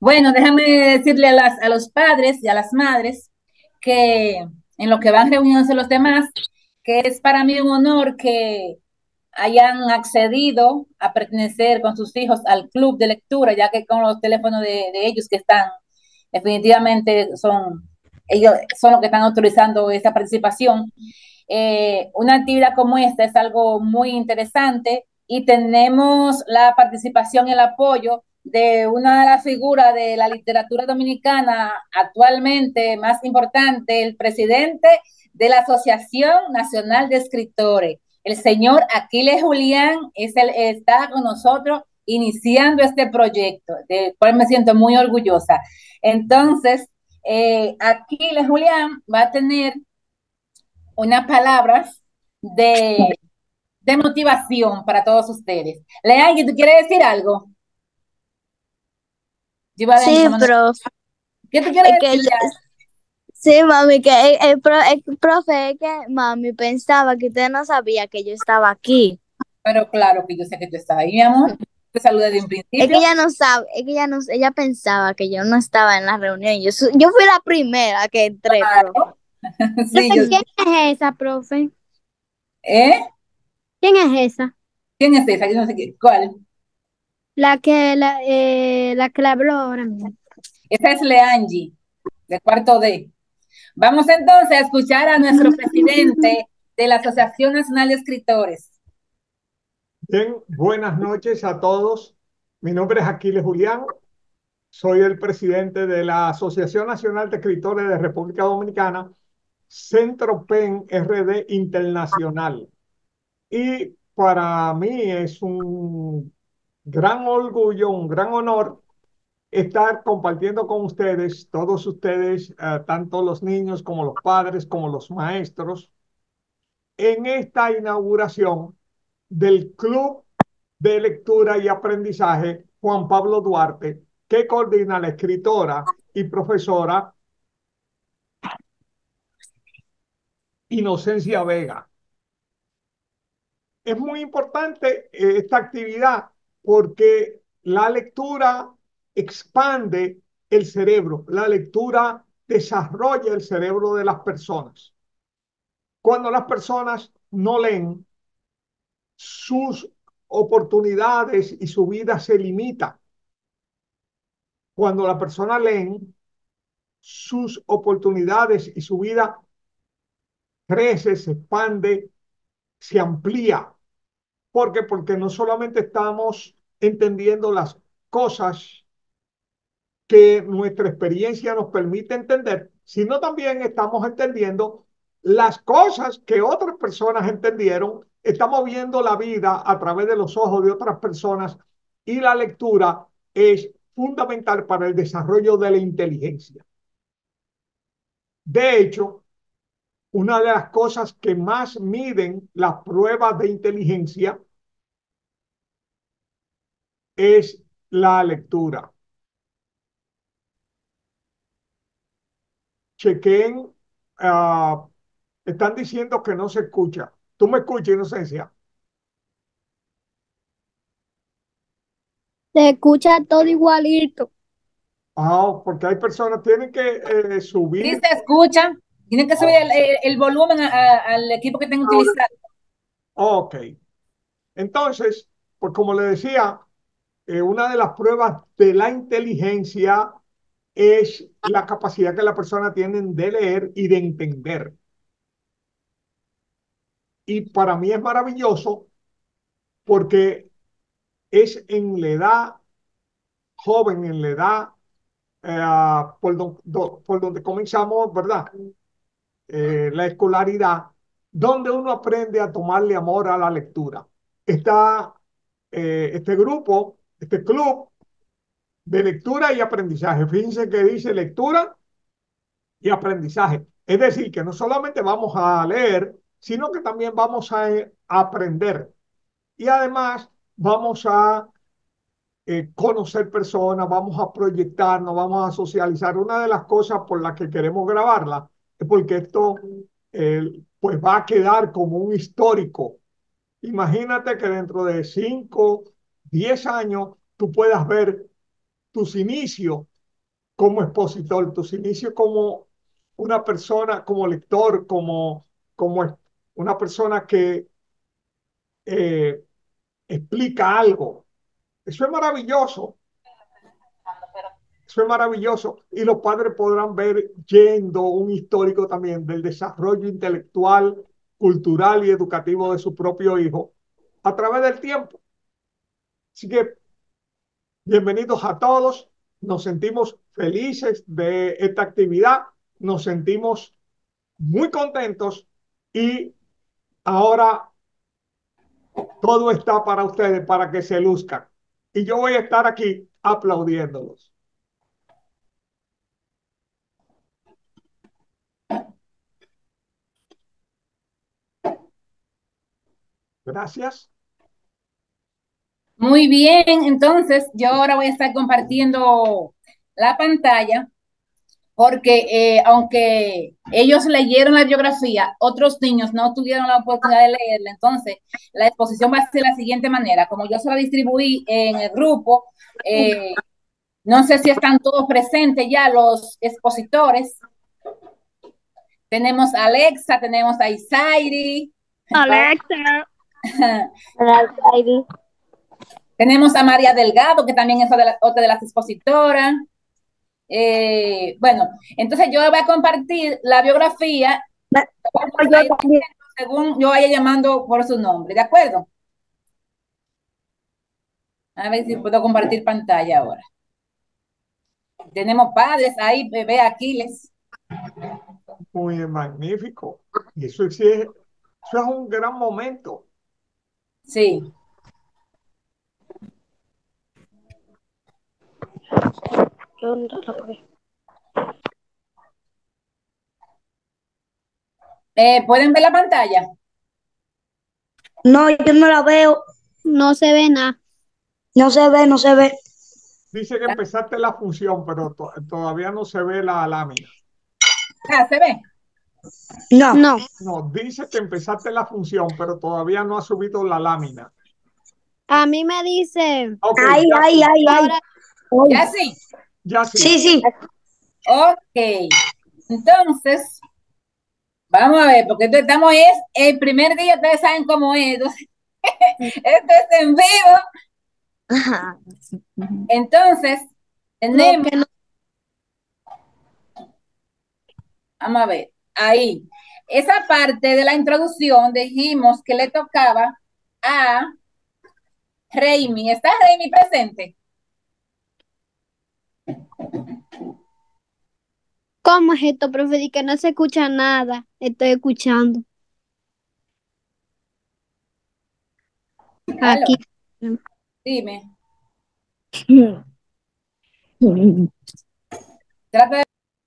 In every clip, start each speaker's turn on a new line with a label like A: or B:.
A: Bueno, déjame decirle a los padres y a las madres que en lo que van reuniéndose los demás, que es para mí un honor que hayan accedido a pertenecer con sus hijos al club de lectura, ya que con los teléfonos de ellos que están, definitivamente ellos son los que están autorizando esta participación. Una actividad como esta es algo muy interesante y tenemos la participación y el apoyo de una de las figuras de la literatura dominicana actualmente más importante, el presidente de la Asociación Nacional de Escritores, el señor Aquiles Julián, está con nosotros iniciando este proyecto, del cual me siento muy orgullosa. Entonces, Aquiles Julián va a tener unas palabras de, de motivación para todos ustedes. Leanne, ¿tú quieres decir algo? Yo iba a
B: Sí,
A: llamando.
B: profe,
A: ¿Qué tú quieres
B: es que
A: decir, Leanne?
B: sí, mami, que el profe, es que mami pensaba que usted no sabía que yo estaba aquí.
A: Pero claro que yo sé que tú estás ahí, mi amor. Te saludé de un
B: Es que
A: principio.
B: ella no sabe, es que ella no, ella pensaba que yo no estaba en la reunión. Yo fui la primera que entré, profe.
A: Claro. Sí,
B: Profe, ¿quién es esa, profe?
A: ¿Eh?
B: ¿Quién es esa?
A: ¿Quién es esa? Yo no sé qué. ¿Cuál?
B: La que le habló ahora mismo.
A: Esa es Leangie, de cuarto D. Vamos entonces a escuchar a nuestro presidente de la Asociación Nacional de Escritores.
C: Bien, buenas noches a todos. Mi nombre es Aquiles Julián. Soy el presidente de la Asociación Nacional de Escritores de República Dominicana, Centro PEN RD Internacional. Y para mí es un gran orgullo, un gran honor estar compartiendo con ustedes, todos ustedes, tanto los niños como los padres, como los maestros, en esta inauguración del Club de Lectura y Aprendizaje Juan Pablo Duarte, que coordina la escritora y profesora Inocencia Vega. Es muy importante esta actividad porque la lectura expande el cerebro, la lectura desarrolla el cerebro de las personas. Cuando las personas no leen, sus oportunidades y su vida se limita. Cuando la persona lee, sus oportunidades y su vida crece, se expande, se amplía. ¿Por qué? Porque no solamente estamos entendiendo las cosas que nuestra experiencia nos permite entender, sino también estamos entendiendo las cosas que otras personas entendieron. Estamos viendo la vida a través de los ojos de otras personas y la lectura es fundamental para el desarrollo de la inteligencia. De hecho, una de las cosas que más miden las pruebas de inteligencia es la lectura. Chequen, ah, están diciendo que no se escucha. ¿Tú me escuchas, Inocencia?
B: Se escucha todo igualito.
C: Ah, porque hay personas que tienen que
A: Sí
C: subir.
A: se escucha, tienen que subir el volumen al equipo que estén utilizando.
C: Ok. Entonces, pues como le decía, una de las pruebas de la inteligencia es la capacidad que la persona tiene de leer y de entender. Y para mí es maravilloso porque es en la edad joven, en la edad por donde comenzamos, ¿verdad? La escolaridad, donde uno aprende a tomarle amor a la lectura. Está este grupo, este club de lectura y aprendizaje. Fíjense que dice lectura y aprendizaje. Es decir, que no solamente vamos a leer, sino que también vamos a aprender. Y además vamos a conocer personas, vamos a proyectarnos, vamos a socializar. Una de las cosas por las que queremos grabarla es porque esto pues va a quedar como un histórico. Imagínate que dentro de 5, 10 años tú puedas ver tus inicios como expositor, tus inicios como una persona, como lector, como una persona que eh, explica algo. Eso es maravilloso. Eso es maravilloso. Y los padres podrán ver yendo un histórico también del desarrollo intelectual, cultural y educativo de su propio hijo a través del tiempo. Así que bienvenidos a todos. Nos sentimos felices de esta actividad. Nos sentimos muy contentos y ahora todo está para ustedes, para que se luzcan. Y yo voy a estar aquí aplaudiéndolos. Gracias.
A: Muy bien, entonces yo ahora voy a estar compartiendo la pantalla porque aunque ellos leyeron la biografía, otros niños no tuvieron la oportunidad de leerla. Entonces, la exposición va a ser de la siguiente manera. Como yo se la distribuí en el grupo, no sé si están todos presentes ya los expositores. Tenemos a Alexa, tenemos a Isairi.
B: Alexa.
A: Tenemos a María Delgado, que también es otra de las expositoras. Bueno, entonces yo voy a compartir la biografía según yo vaya llamando por su nombre, ¿de acuerdo? A ver si puedo compartir pantalla ahora. Tenemos padres ahí, bebé Aquiles.
C: Muy magnífico. Y eso es un gran momento.
A: Sí. ¿Pueden ver la pantalla?
B: No, yo no la veo. No se ve nada. No se ve, no se ve.
C: Dice que empezaste la función, pero todavía no se ve la lámina.
A: Ah, ¿se ve?
B: No. No.
C: No, dice que empezaste la función, pero todavía no ha subido la lámina.
B: A mí me dice.
C: Ok,
B: Ay,
C: ya
B: ay,
C: sí.
B: ay, ay.
A: ¿Ya sí?
C: Ya sí.
B: Sí, sí.
A: Ok. Entonces, vamos a ver, porque estamos es el primer día, ustedes saben cómo es. Entonces, esto es en vivo.
B: Ajá.
A: Entonces, tenemos, vamos a ver, ahí. Esa parte de la introducción dijimos que le tocaba a Reimi. ¿Está Reimi presente?
B: ¿Cómo es esto, profe? Di que no se escucha nada. Estoy escuchando.
A: ¿Aló?
B: Aquí.
A: Dime. Trata de...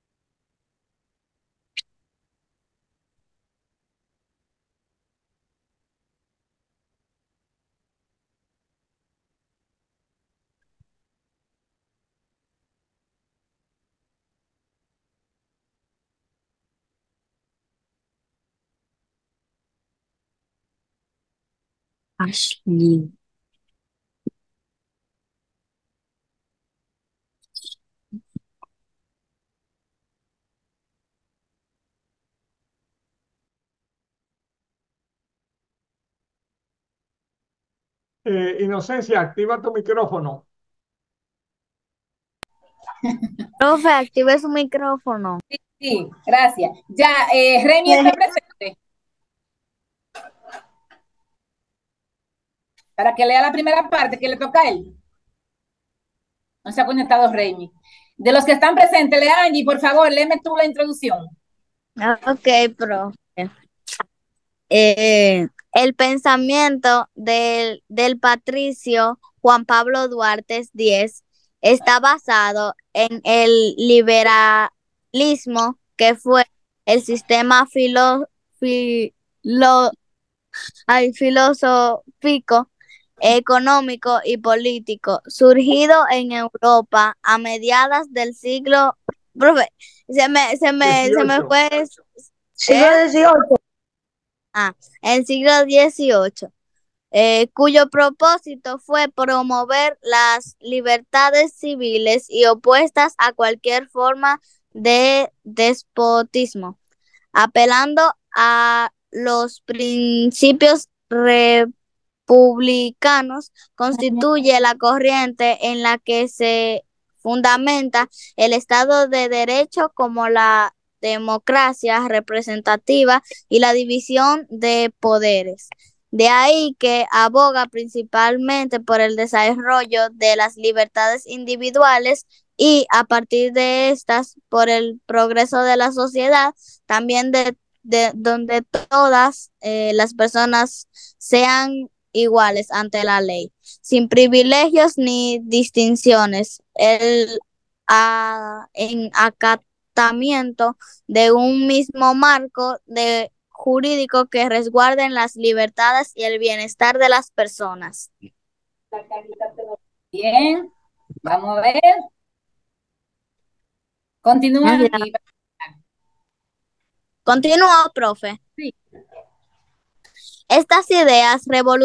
B: Ashley.
C: Inocencia, activa tu micrófono.
B: Profe, active su micrófono.
A: Sí, sí, gracias. Ya, Reimi está presente. Para que lea la primera parte que le toca a él. No se ha conectado Reimi. De los que están presentes, lea Angie, por favor, léeme tú la introducción.
B: Ok, profe. El pensamiento del patricio Juan Pablo Duarte X está basado en el liberalismo, que fue el sistema filosófico, económico y político surgido en Europa a mediados del siglo. Profe, se me
C: 18.
B: fue. Siglo XVIII. El siglo XVIII. cuyo propósito fue promover las libertades civiles y opuestas a cualquier forma de despotismo, apelando a los principios republicanos. Constituye la corriente en la que se fundamenta el Estado de Derecho, como la democracia representativa y la división de poderes. De ahí que aboga principalmente por el desarrollo de las libertades individuales y, a partir de estas, por el progreso de la sociedad, también de donde todas las personas sean iguales ante la ley, sin privilegios ni distinciones, en acatamiento de un mismo marco de jurídico que resguarden las libertades y el bienestar de las personas.
A: Bien, vamos a ver. Continúa aquí.
B: Continúo, profe.
A: Sí.
B: Estas ideas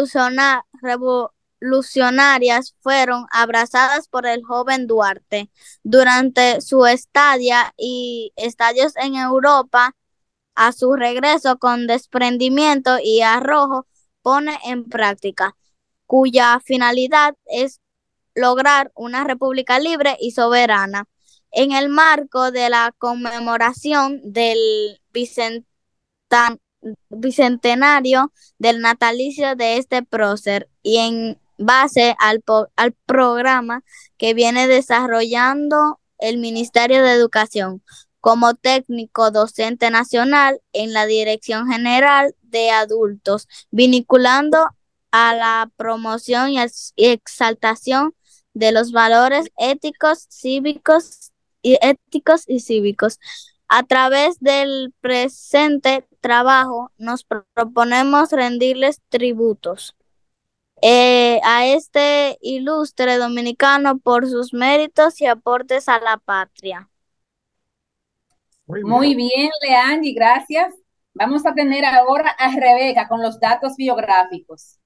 B: revolucionarias fueron abrazadas por el joven Duarte durante su estadía y estadios en Europa. A su regreso, con desprendimiento y arrojo, pone en práctica, cuya finalidad es lograr una república libre y soberana. En el marco de la conmemoración del bicentenario del natalicio de este prócer, y en base al programa que viene desarrollando el Ministerio de Educación como técnico docente nacional en la Dirección General de Adultos, vinculando a la promoción y exaltación de los valores éticos y cívicos. A través del presente trabajo nos proponemos rendirles tributos a este ilustre dominicano por sus méritos y aportes a la patria.
A: Muy bien, Leandy, gracias. Vamos a tener ahora a Rebeca con los datos biográficos.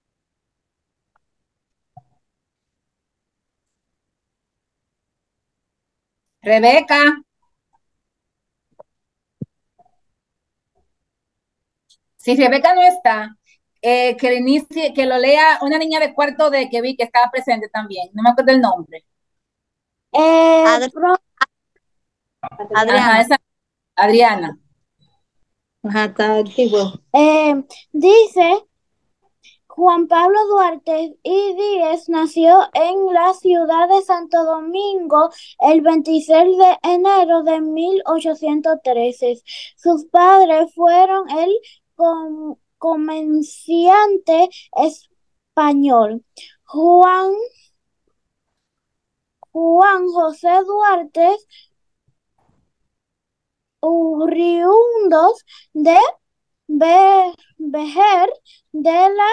A: Rebeca. Si Rebeca no está, que lo lea una niña de cuarto D que vi que estaba presente también. No me acuerdo el nombre.
B: Adriana.
A: Ajá, esa, Adriana.
D: Ajá, está activo.
E: Dice Juan Pablo Duarte y Díez nació en la ciudad de Santo Domingo el 26 de enero de 1813. Sus padres fueron el comerciante español Juan José Duarte, oriundos de Vejer de la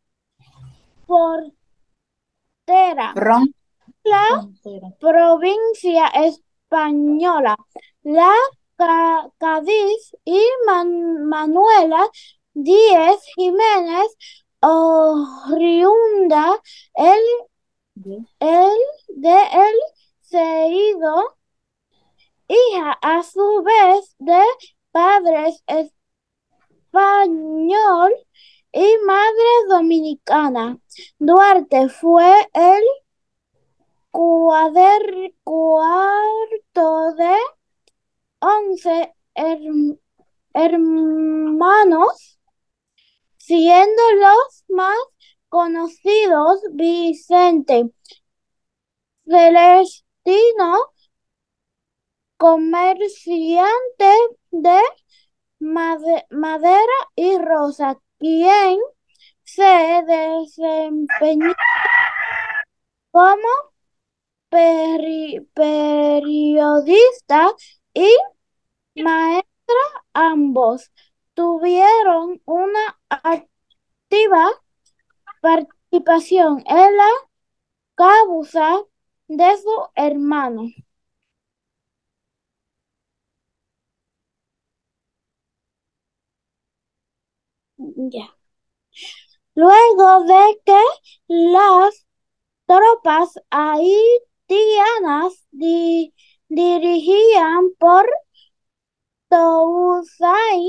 E: Frontera, la provincia española, la Cádiz, y Manuela Díez Jiménez, oriunda de El Seido, hija a su vez de padres español y madre dominicana. Duarte fue el cuarto de 11 hermanos, siendo los más conocidos Vicente, Celestino, comerciante de madera, y Rosa, quien se desempeñó como periodista y maestra. Ambos tuvieron una activa participación en la causa de su hermano. Ya. luego de que las tropas haitianas dirigían por Toussaint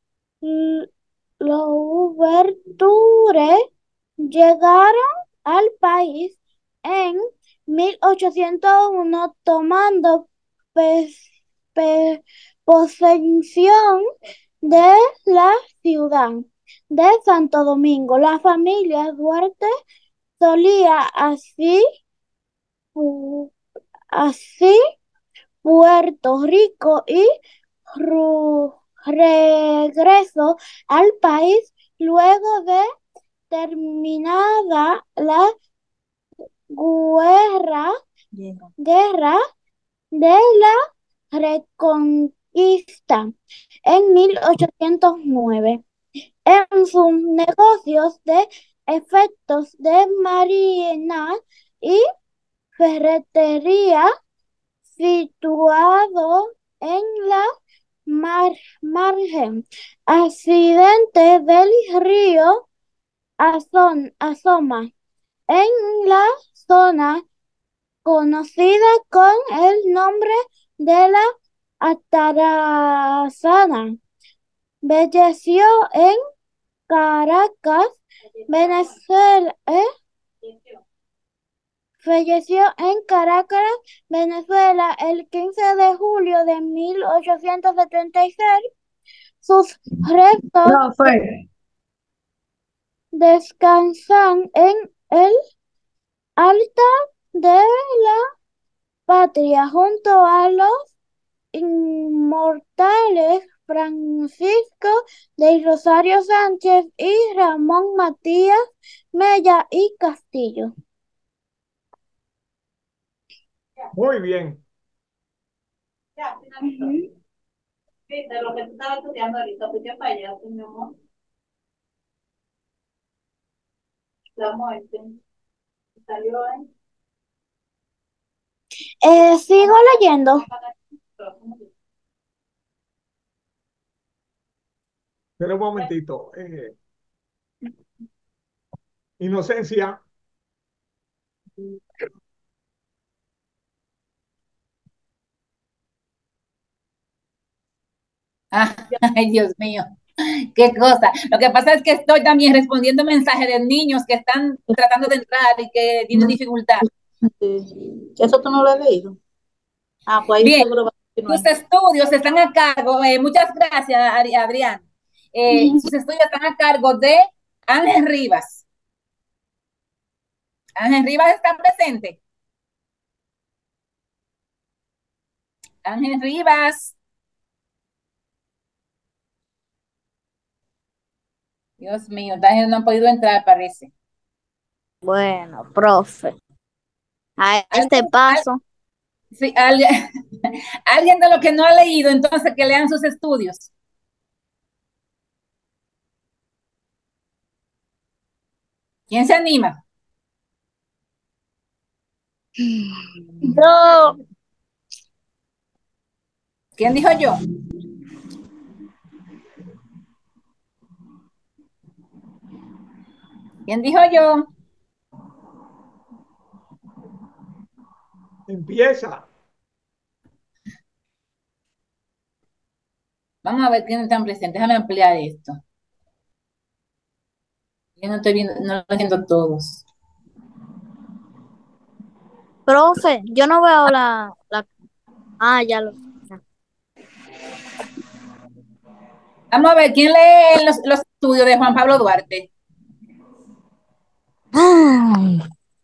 E: Louverture llegaron al país en 1801 tomando posesión de la ciudad de Santo Domingo. La familia Duarte solía así Puerto Rico y regresó al país luego de terminada la guerra de la Reconquista en 1809. En sus negocios de efectos de marina y ferretería situado en la margen accidente del río Asoma, en la zona conocida con el nombre de la Atarazana. Falleció en Caracas, Venezuela. Falleció en Caracas, Venezuela, el 15 de julio de 1876. Sus restos descansan en el altar de la patria junto a los inmortales Francisco del Rosario Sánchez y Ramón Matías Mella y Castillo.
C: Muy bien.
A: Viste, lo que tú estabas estudiando ahorita, fuiste para allá, mi amor. La muerte. ¿Salió ahí?
E: Sigo leyendo.
C: Pero un momentito. Inocencia.
A: Ay, Dios mío, qué cosa. Lo que pasa es que estoy también respondiendo mensajes de niños que están tratando de entrar y que tienen dificultad.
D: Sí. ¿Eso tú no lo has leído? Ah, pues ahí
A: Bien,
D: seguro va a
A: sus
D: continuar.
A: estudios están a cargo, muchas gracias, Adrián. Sus estudios están a cargo de Ángel Rivas. Ángel Rivas está presente. Ángel Rivas. Dios mío, Ángel no ha podido entrar, parece.
B: Bueno, profe, a este paso,
A: Sí, alguien, alguien de lo que no ha leído, entonces que lean sus estudios. ¿Quién se anima?
B: yo,
A: ¿Quién dijo yo? ¿Quién dijo yo?
C: Empieza.
A: Vamos a ver quiénes están presentes. Déjame ampliar esto. Yo no estoy viendo, no lo viendo todos.
B: profe, yo no veo ya lo.
A: Vamos a ver quién lee los estudios de Juan Pablo Duarte.
B: Ay,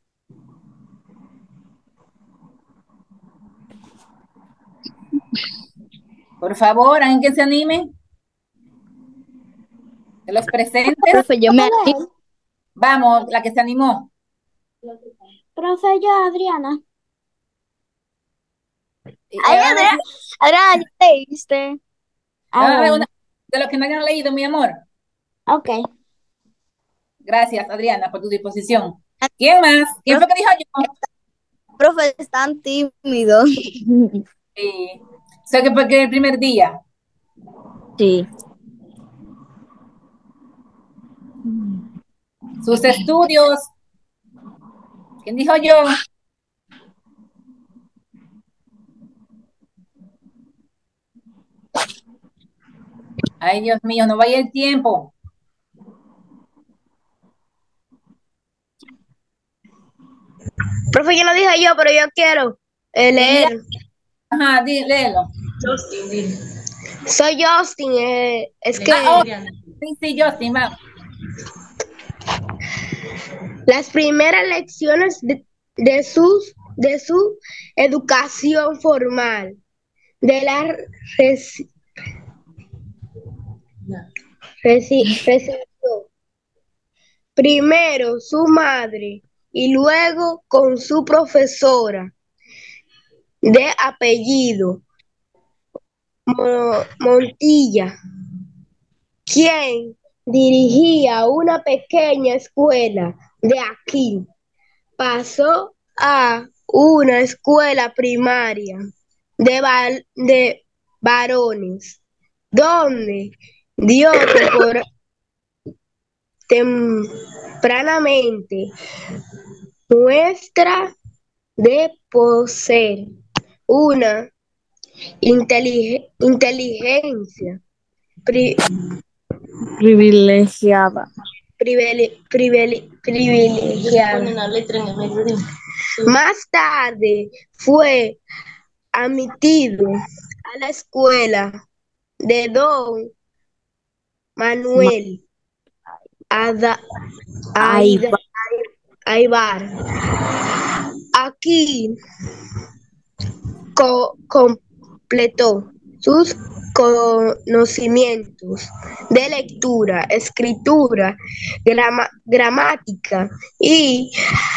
A: Por favor, alguien que se anime. De los presentes.
B: profe, yo me animo.
A: Vamos, la que se animó.
E: Profe, yo, Adriana.
B: Ay, Adriana, ¿ya leíste?
A: Vamos a ver una de los que no hayan leído, mi amor.
E: Ok.
A: Gracias, Adriana, por tu disposición. ¿Quién más? ¿Quién fue que dijo yo?
B: Profe, están tímidos.
A: Sí. Sé que porque el primer día.
B: Sí.
A: sus estudios. ¿Quién dijo yo? Ay, Dios mío, no vaya el tiempo.
F: Profe, yo no dije yo, pero yo quiero leer.
A: Ajá, léelo.
F: Soy Justin, es que
A: Sí, Justin, va.
F: las primeras lecciones de su educación formal, de la recibió primero su madre y luego con su profesora de apellido Montilla, quien dirigía una pequeña escuela de aquí. Pasó a una escuela primaria de varones, donde dio tempranamente muestra de poseer una inteligencia
B: Privilegiada.
F: privilegiada. Más tarde fue admitido a la escuela de Don Manuel Aybar. Aquí completó sus conocimientos de lectura, escritura, gramática y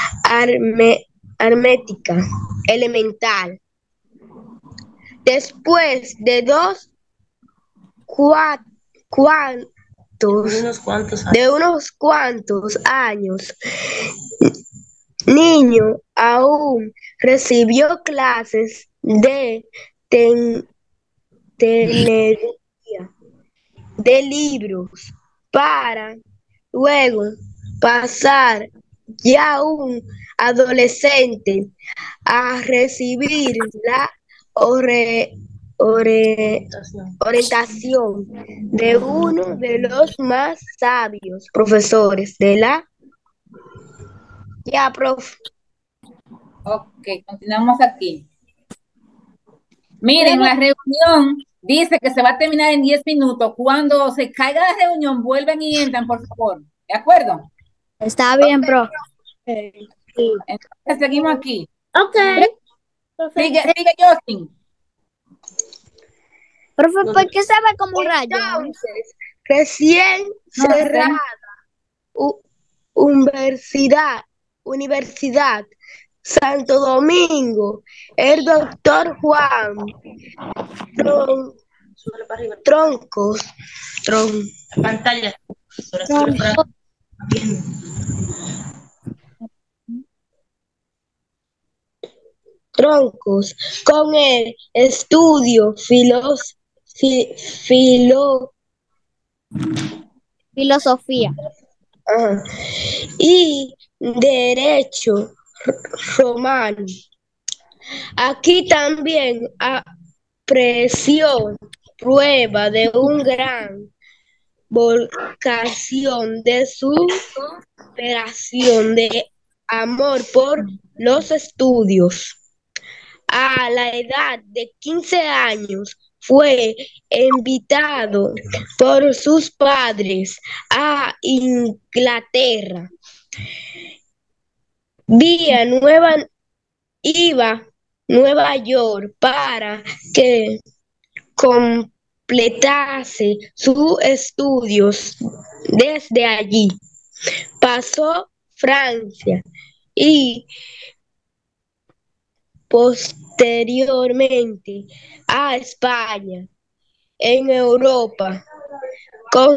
F: aritmética elemental. Después de unos cuantos años, niño aún recibió clases de tenería de libros para luego pasar ya un adolescente a recibir la orientación de uno de los más sabios profesores de la... Ya, profe.
A: Ok, continuamos aquí. Miren, la reunión dice que se va a terminar en 10 minutos. Cuando se caiga la reunión, vuelven y entran, por favor. ¿De acuerdo?
B: Está bien, profe.
A: Entonces seguimos aquí.
E: Ok.
A: Sigue Justin.
B: Profe, ¿por qué se ve como un rayo?
F: Entonces, recién
A: No sé.
F: cerrada Universidad Santo Domingo, el doctor Juan Troncos,
D: Pantalla.
F: Troncos, con el estudio
B: Filosofía.
F: y derecho romano. Aquí también apreció prueba de un gran vocación de su operación de amor por los estudios. A la edad de 15 años fue invitado por sus padres a Inglaterra. Iba a Nueva York para que completase sus estudios. Desde allí pasó Francia y posteriormente a España. En Europa con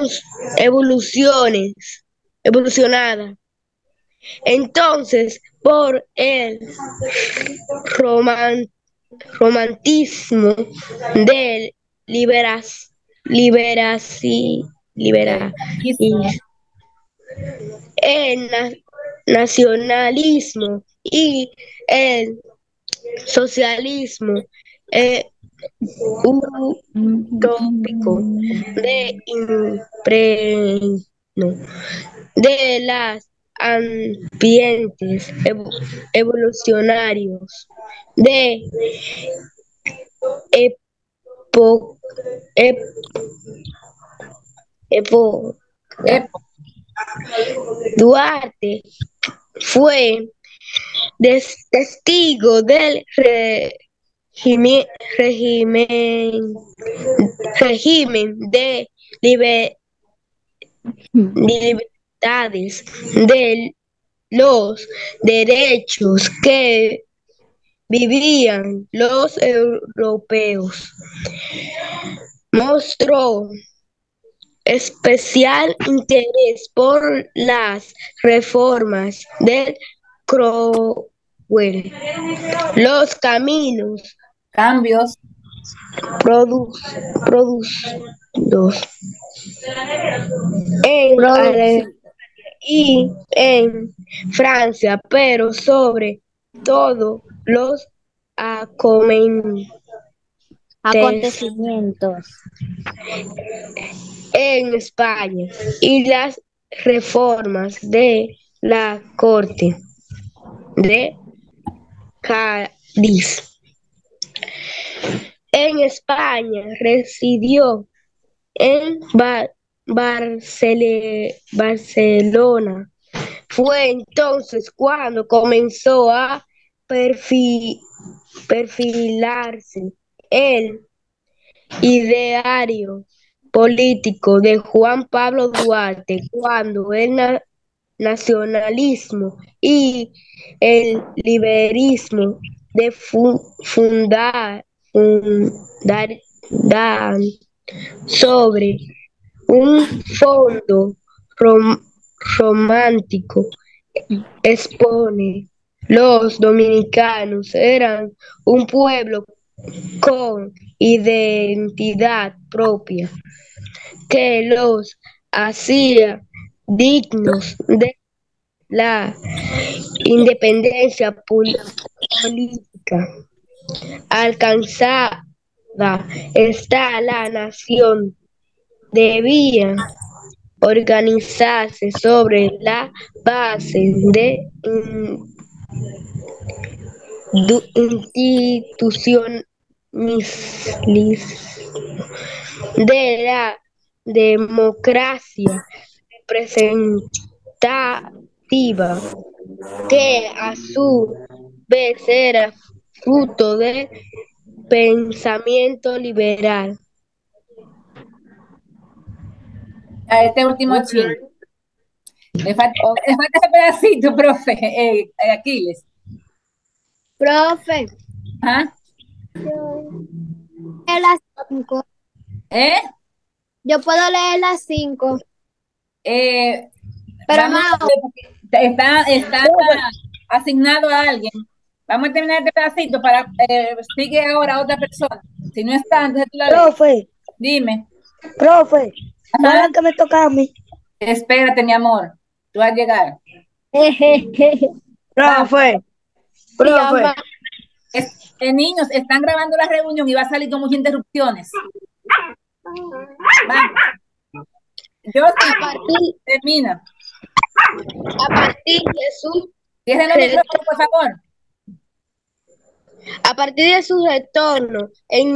F: evolucionada. Entonces, por el romanticismo del el nacionalismo y el socialismo utópico de impregno de las ambientes evolucionarios de epo- ep- época.
A: Epo.
F: Duarte fue testigo del régimen de libertades de los derechos que vivían los europeos. Mostró especial interés por las reformas del Cromwell, los
A: Cambios.
F: producidos en Alemania y en Francia, pero sobre todo los
B: Acontecimientos.
F: en España y las reformas de la Corte de Cádiz. En España residió en Barcelona. Fue entonces cuando comenzó a perfilarse el ideario político de Juan Pablo Duarte, cuando el nacionalismo y el liberalismo de dan sobre un fondo romántico. Expone, los dominicanos eran un pueblo con identidad propia que los hacía dignos de la independencia política alcanzada. Esta la nación debía organizarse sobre la base de instituciones de la democracia representativa, que a su vez era fruto del pensamiento liberal.
A: A este último
C: Muy
A: chin.
C: bien.
A: Le falta ese pedacito, profe, Aquiles.
E: Profe,
A: Ajá.
E: leer las 5.
A: ¿Eh?
E: Yo puedo leer las 5, pero no.
A: Vamos a ver, porque está asignado a alguien. Vamos a terminar este pedacito para sigue ahora otra persona. Si no está, entonces tú la lees.
F: Profe,
A: Dime.
F: profe,
A: Ajá.
F: que me toca a mí.
A: Espérate, mi amor. Tú vas a llegar. Vamos.
F: Profe,
A: Niños, están grabando la reunión y va a salir con muchas interrupciones. Vamos. Yo sí, termina.
F: a partir de su
A: Cierren los micrófonos, por favor.
F: A partir de su retorno en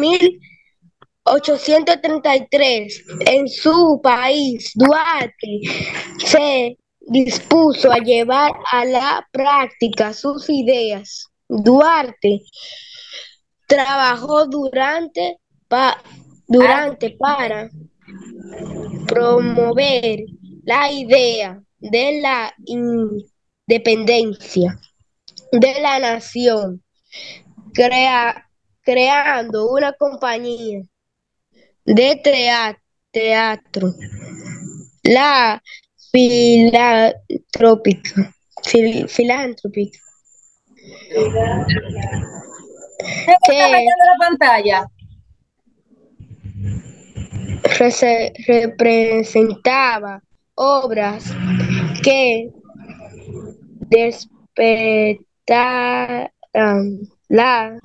F: 1833 en su país, Duarte se dispuso a llevar a la práctica sus ideas. Duarte trabajó durante para promover la idea de la independencia de la nación, creando una compañía de teatro, la filantrópica.
A: ¿Qué está rayando la pantalla?
F: Representaba obras que despertaran la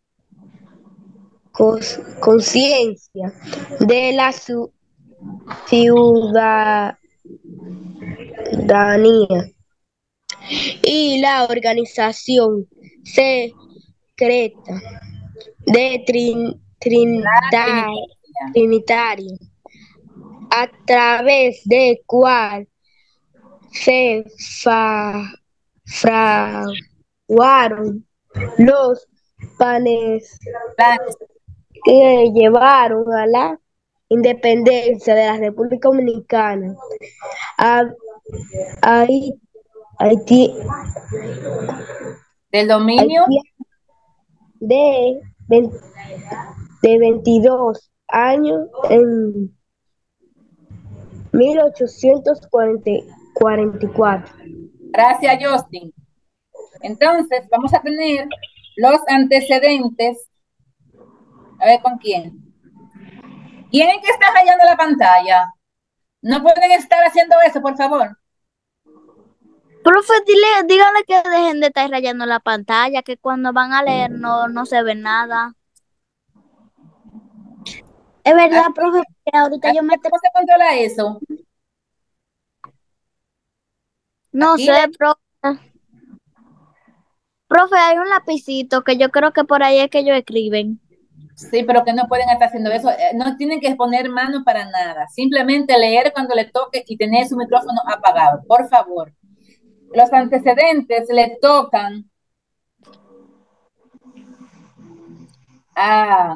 F: conciencia de la ciudadanía y la organización secreta de Trinitario, a través de cual se fraguaron los planes
A: Planes.
F: que llevaron a la independencia de la República Dominicana, a Haití,
A: Del dominio.
F: de 22 años en 1844.
A: Gracias, Justin. Entonces, vamos a tener los antecedentes. A ver con quién. ¿Tienen que estar rayando la pantalla? No pueden estar haciendo eso, por favor.
B: Profe, díganle que dejen de estar rayando la pantalla, que cuando van a leer no se ve nada.
E: Es verdad, profe, que ahorita yo me...
A: ¿Cómo se controla eso?
B: No
A: Aquí
B: sé, profe. Profe, hay un lapicito que yo creo que por ahí es que ellos escriben.
A: Sí, pero que no pueden estar haciendo eso. No tienen que poner mano para nada. Simplemente leer cuando le toque y tener su micrófono apagado. Por favor. Los antecedentes le tocan a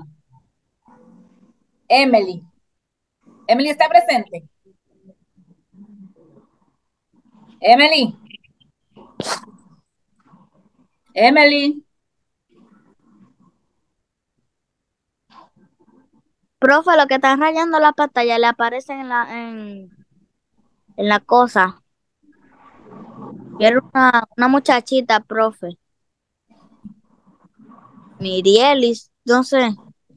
A: Emily. Emily está presente. Emily. Emily.
B: Profe, lo que están rayando la pantalla le aparecen en la cosa. Y era una muchachita, profe. Mirielis, no sé.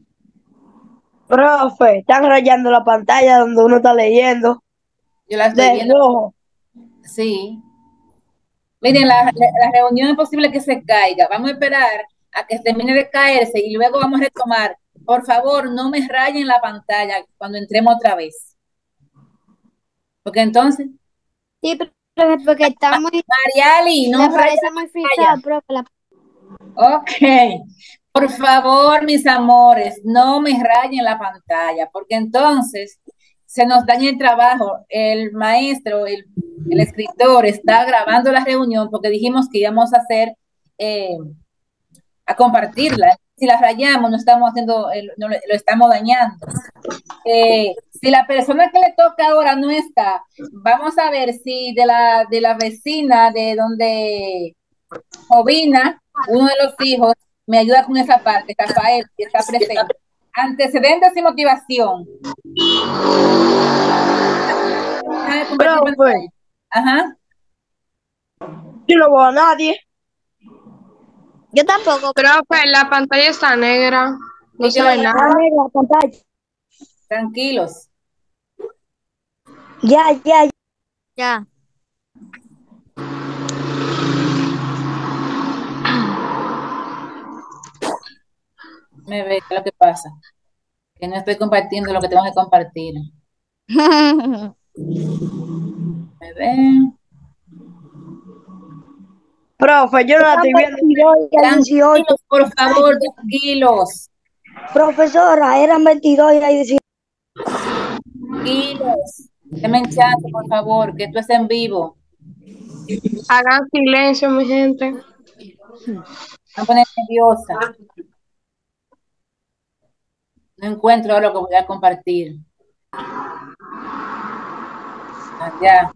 F: Profe, están rayando la pantalla donde uno está leyendo.
A: Yo la estoy
F: De
A: viendo.
F: rojo.
A: Sí. Miren, la reunión es posible que se caiga. Vamos a esperar a que termine de caerse y luego vamos a retomar. Por favor, no me rayen la pantalla cuando entremos otra vez. Porque entonces,
E: Sí, profe, porque está muy...
A: Mariali, no
E: Me
A: me rayen
E: parece
A: la
E: muy
A: pantalla.
E: fijado, profe.
A: Ok. Por favor, mis amores, no me rayen la pantalla, porque entonces se nos daña el trabajo. El maestro, el escritor está grabando la reunión porque dijimos que íbamos a hacer, a compartirla. Si la rayamos, no estamos haciendo, lo estamos dañando. Si la persona que le toca ahora no está, vamos a ver si de la vecina de donde Jovina, uno de los hijos, me ayuda con esa parte, Rafael, que está presente. Antecedentes y motivación.
F: Profe,
A: Ajá.
F: yo no veo a nadie.
B: Yo tampoco.
G: Profe, la pantalla está negra. No se ve nada.
F: La pantalla.
A: Tranquilos.
F: Ya.
B: Ya.
A: Me ve qué es lo que pasa. Que no estoy compartiendo lo que tengo que compartir. Me ven.
F: Profe, yo no la estoy viendo.
A: Tranquilos, por favor, tranquilos.
F: Profesora, eran 22 y hay 18.
A: Tranquilos. Denme chance, por favor, que esto es en vivo.
G: Hagan silencio, mi gente.
A: Me voy a poner nerviosa. No encuentro lo que voy a compartir. Ya.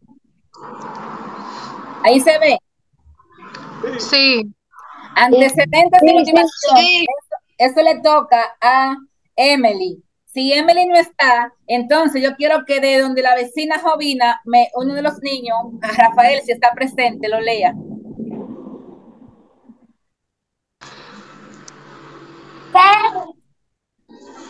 A: Ahí se ve.
G: Sí.
A: Antecedentes y motivación. Eso le toca a Emily. Si Emily no está, entonces yo quiero que de donde la vecina Jovina, uno de los niños, a Rafael, si está presente, lo lea.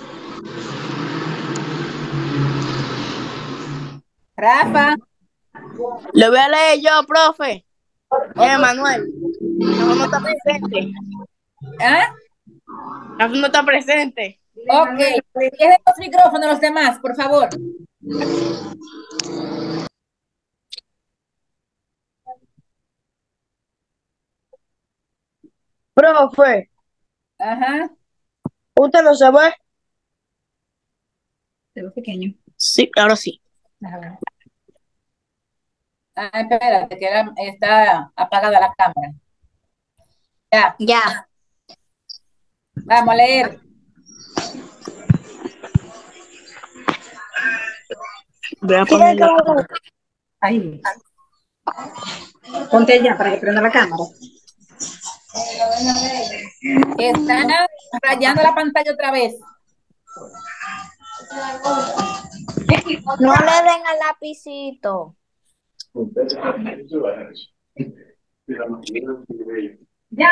A: Rafa.
F: Lo voy a leer yo, profe. Manuel. Rafa no está presente.
A: ¿Ah?
F: Rafa no está presente.
A: Ok. Cierren los micrófonos los demás, por favor.
F: Profe,
A: Ajá.
F: ¿usted lo sabe?
A: De lo pequeño.
F: Sí, ahora sí.
A: Ajá. Ah, espérate, que está apagada la cámara. Ya,
B: Ya.
A: vamos a leer.
F: Voy a poner
A: Ahí. Ponte allá para que prenda la cámara. Está rayando la pantalla otra vez.
B: No le den al lapicito.
A: Ya,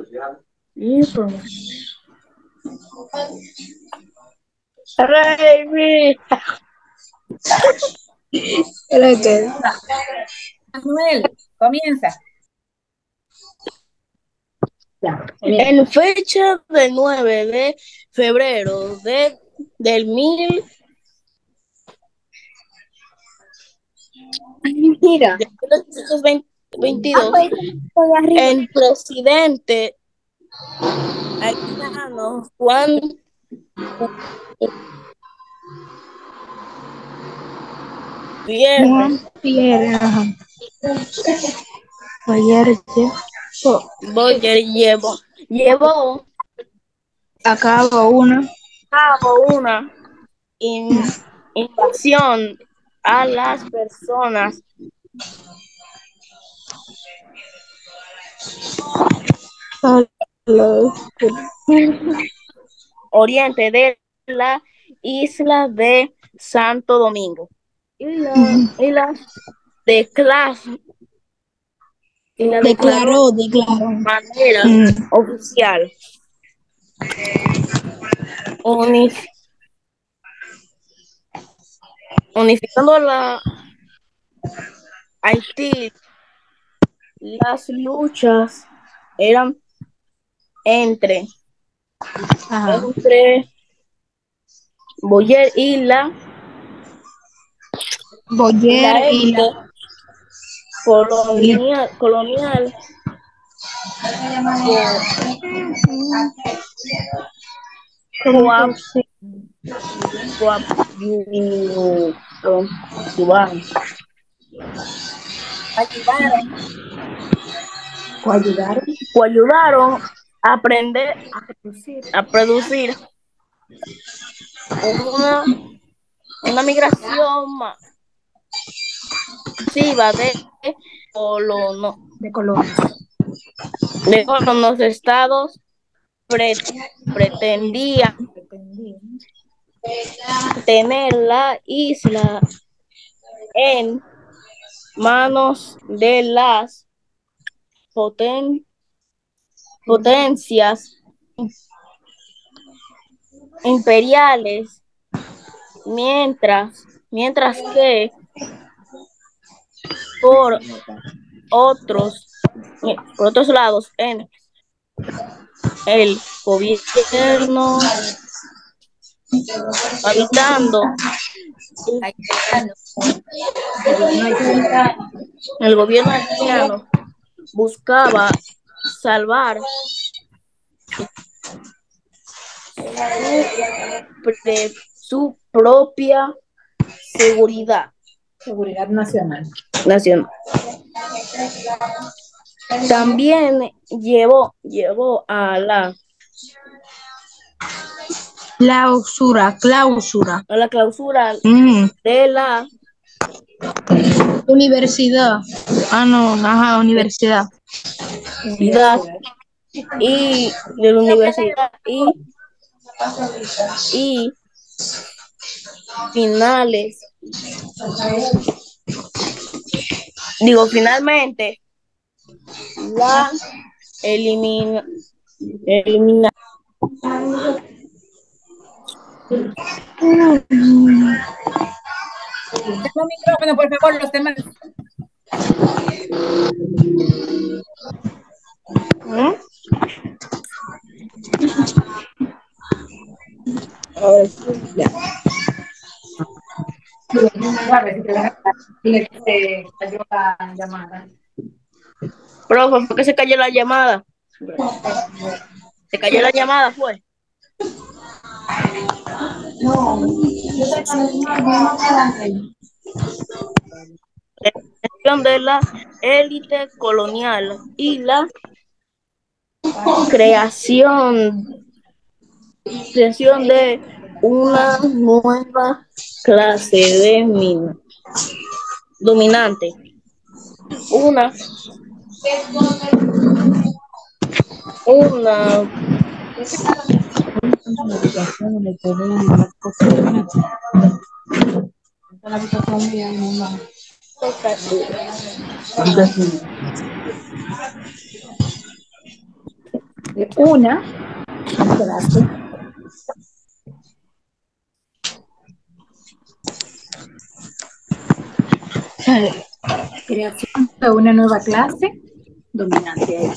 A: Manuel, comienza. Ya,
F: En fecha del 9 de febrero del 1922, el presidente haitiano Juan Boyer llevó
G: A cabo una.
F: una invasión a las personas oriente de la isla de Santo Domingo y la declaró de manera oficial, unificando la Haití. Las luchas eran entre Boyer y la élite colonial ayudaron a producir una migración masiva de colonos. Los estados pretendían tener la isla en manos de las potencias imperiales, mientras que por otros lados el gobierno el gobierno haitiano buscaba salvar su propia seguridad
A: nacional.
F: También llevó a la
G: clausura
F: de la
G: universidad. Universidad.
F: Y de la universidad y finalmente la elimina
A: Tengo micrófono, por favor, los demás.
F: ¿Mm? Ahora sí, ya.
A: A ver si se cayó la llamada.
F: Profe, ¿por qué se cayó la llamada? Se cayó la llamada, fue. La de la élite colonial y la creación de una nueva clase de dominante. Una
A: Una clase. Creación de una nueva clase dominante ahí.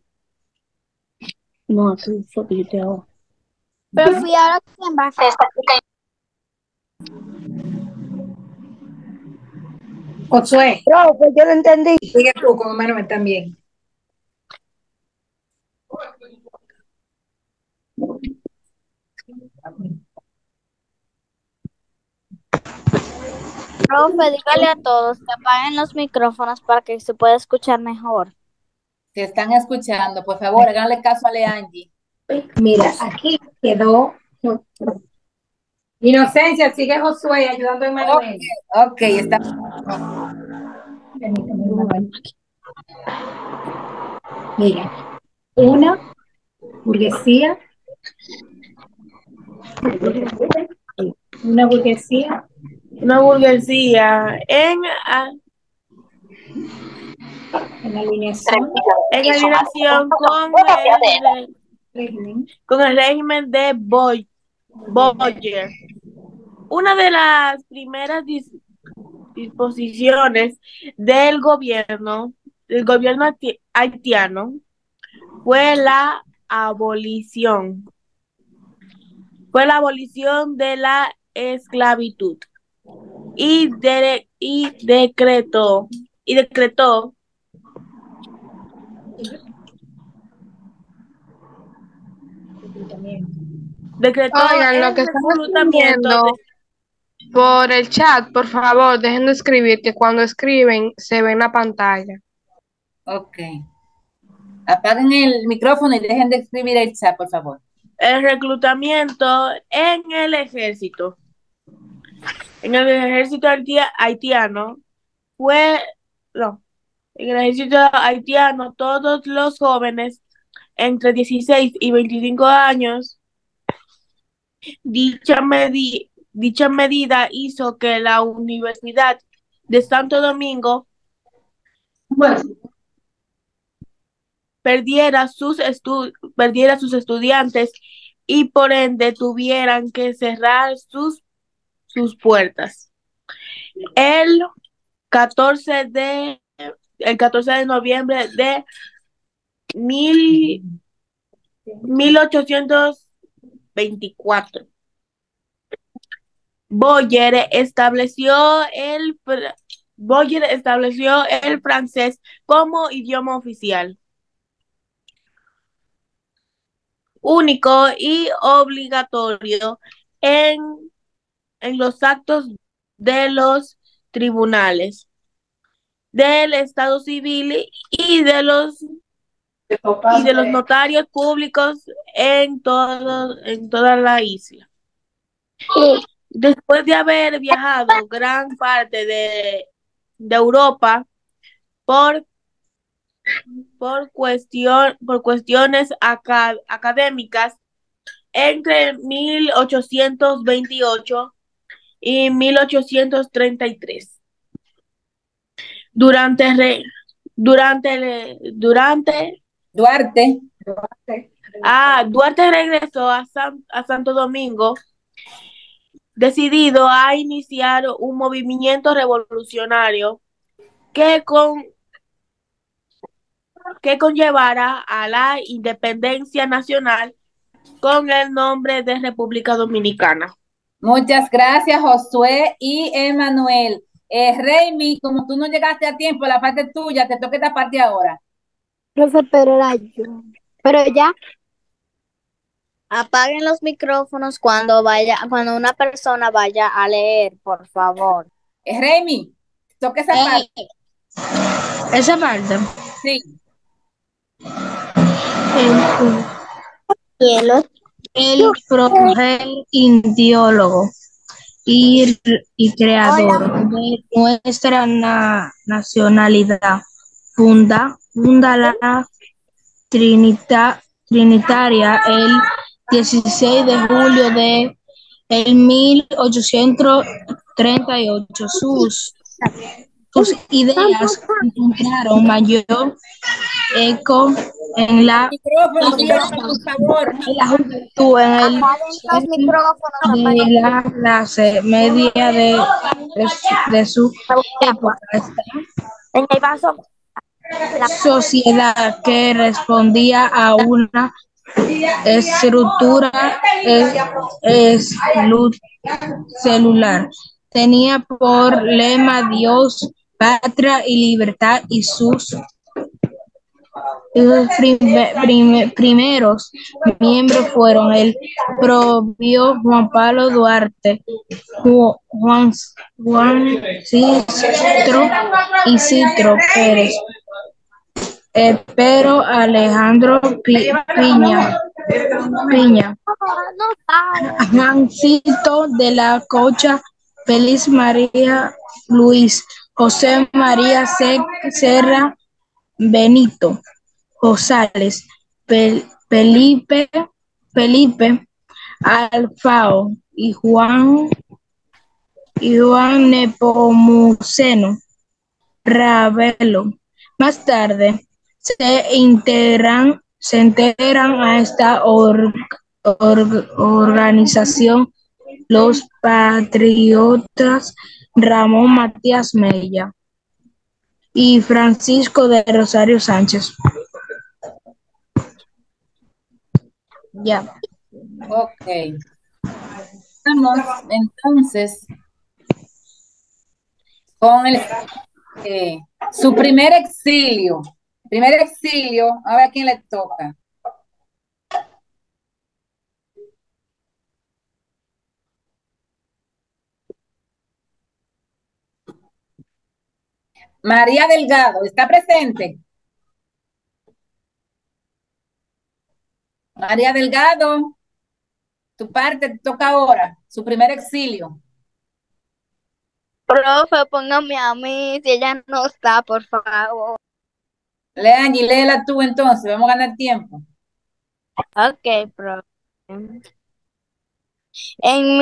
F: no, aquí fue que yo te hago.
B: Pero fui ahora quién va a hacer.
A: Josué,
D: Profe, yo no entendí.
A: sigue tú con Manuel también.
B: Profe, dígale a todos que apaguen los micrófonos para que se pueda escuchar mejor.
A: Se están escuchando, por favor, háganle caso a Leangie. Mira, aquí quedó Inocencia, sigue Josué ayudando a Manuel. Ok, está. Mira, una burguesía, una burguesía
F: Una burguesía en
A: alineación
F: alineación con el régimen de Boyer. Una de las primeras disposiciones del gobierno haitiano fue la abolición de la esclavitud y decretó
G: Oigan, lo
F: el
G: que están
F: reclutamiento
G: escribiendo por el chat, por favor, dejen de escribir, que cuando escriben se ve en la pantalla.
A: Ok. Apaguen el micrófono y dejen de escribir el chat, por favor.
F: el reclutamiento en el ejército. En el ejército haitiano en el ejército haitiano todos los jóvenes entre 16 y 25 años, dicha medida hizo que la Universidad de Santo Domingo perdiera sus estudiantes y por ende tuvieran que cerrar sus puertas. El 14 de noviembre de 1824, Boyer estableció el francés como idioma oficial, único y obligatorio en los actos de los tribunales del Estado Civil y de los notarios públicos en toda la isla. Después de haber viajado gran parte de Europa por cuestiones académicas entre 1828 y 1833. Duarte regresó a Santo Domingo decidido a iniciar un movimiento revolucionario que, con, que conllevara a la independencia nacional con el nombre de República Dominicana.
A: Muchas gracias, Josué y Emanuel. Reimi, como tú no llegaste a tiempo, la parte tuya, te toca esta parte ahora.
E: Profe, pero era yo. Pero ya.
B: Apaguen los micrófonos cuando una persona vaya a leer, por favor.
A: Reimi, toca esa parte.
G: Esa parte.
A: Sí.
G: El progenitólogo y creador de nuestra nacionalidad funda la Trinitaria el 16 de julio de 1838. Sus ideas encontraron mayor eco en la
A: Micrófono, cierra, por favor.
G: juventud, en el
B: Apaguen los micrófonos.
G: de la clase media de su época.
B: En el vaso.
G: Sociedad que respondía a una estructura celular. Tenía por lema Dios, patria y libertad, y sus primeros miembros fueron el propio Juan Pablo Duarte, Juan Isidro Pérez, Pedro Alejandro Piña, Juancito de la Concha, Félix María Luis, José María Serra, Benito González, Felipe Alfao y Juan Nepomuceno Ravelo. Más tarde se integran a esta organización los patriotas Ramón Matías Mella y Francisco de Rosario Sánchez. Ya.
A: Ok. Vamos entonces con su primer exilio. A ver a quién le toca. María Delgado, ¿está presente? María Delgado, tu parte te toca ahora, su primer exilio.
B: Profe, póngame a mí, si ella no está, por favor.
A: Angie, léela tú entonces, vamos a ganar tiempo.
B: Ok, profe. En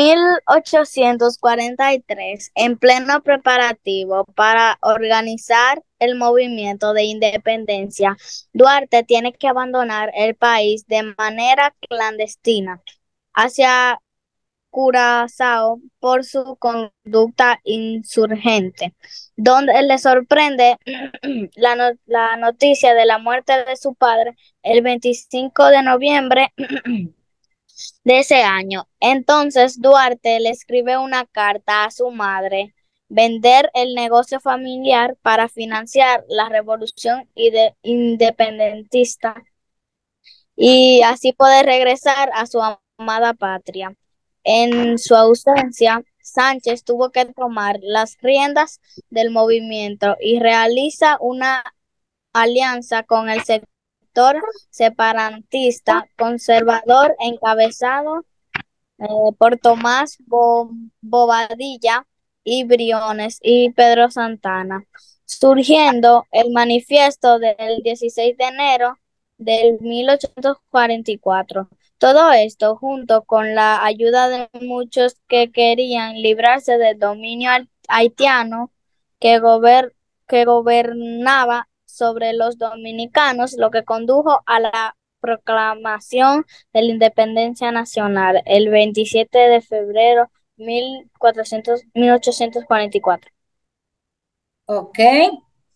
B: 1843, en pleno preparativo para organizar el movimiento de independencia, Duarte tiene que abandonar el país de manera clandestina hacia Curazao por su conducta insurgente, donde le sorprende la noticia de la muerte de su padre el 25 de noviembre de ese año. Entonces Duarte le escribe una carta a su madre, vender el negocio familiar para financiar la revolución independentista y así poder regresar a su amada patria. En su ausencia, Sánchez tuvo que tomar las riendas del movimiento y realiza una alianza con el sector separatista conservador encabezado por Tomás Bobadilla y Briones y Pedro Santana, surgiendo el manifiesto del 16 de enero del 1844. Todo esto, junto con la ayuda de muchos que querían librarse del dominio haitiano que gobernaba sobre los dominicanos, lo que condujo a la proclamación de la independencia nacional el 27 de febrero 1844.
A: Ok.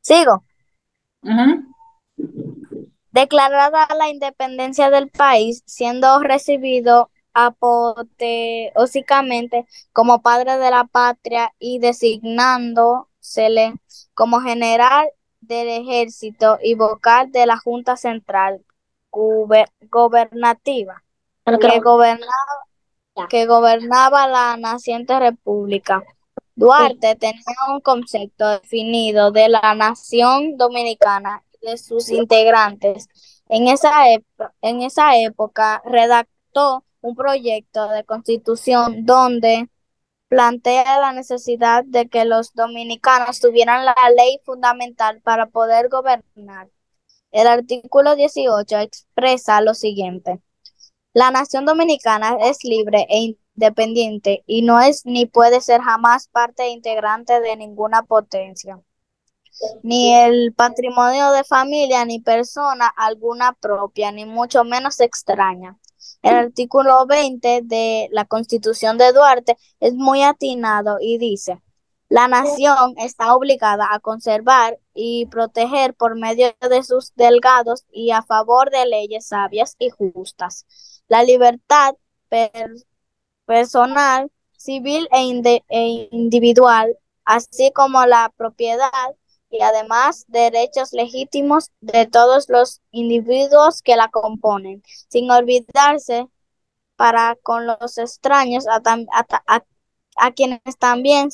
B: Sigo.
A: Ujú.
B: Declarada la independencia del país, siendo recibido apoteósicamente como padre de la patria y designándosele como general del ejército y vocal de la Junta Central Gobernativa que gobernaba la naciente república. Duarte tenía un concepto definido de la nación dominicana y de sus integrantes. En esa época redactó un proyecto de constitución donde plantea la necesidad de que los dominicanos tuvieran la ley fundamental para poder gobernar. El artículo 18 expresa lo siguiente: la nación dominicana es libre e independiente y no es ni puede ser jamás parte integrante de ninguna potencia, ni el patrimonio de familia, ni persona alguna propia, ni mucho menos extraña. El artículo 20 de la Constitución de Duarte es muy atinado y dice: la nación está obligada a conservar y proteger por medio de sus delegados y a favor de leyes sabias y justas la libertad per personal, civil e individual, así como la propiedad y además derechos legítimos de todos los individuos que la componen, sin olvidarse para con los extraños a quienes también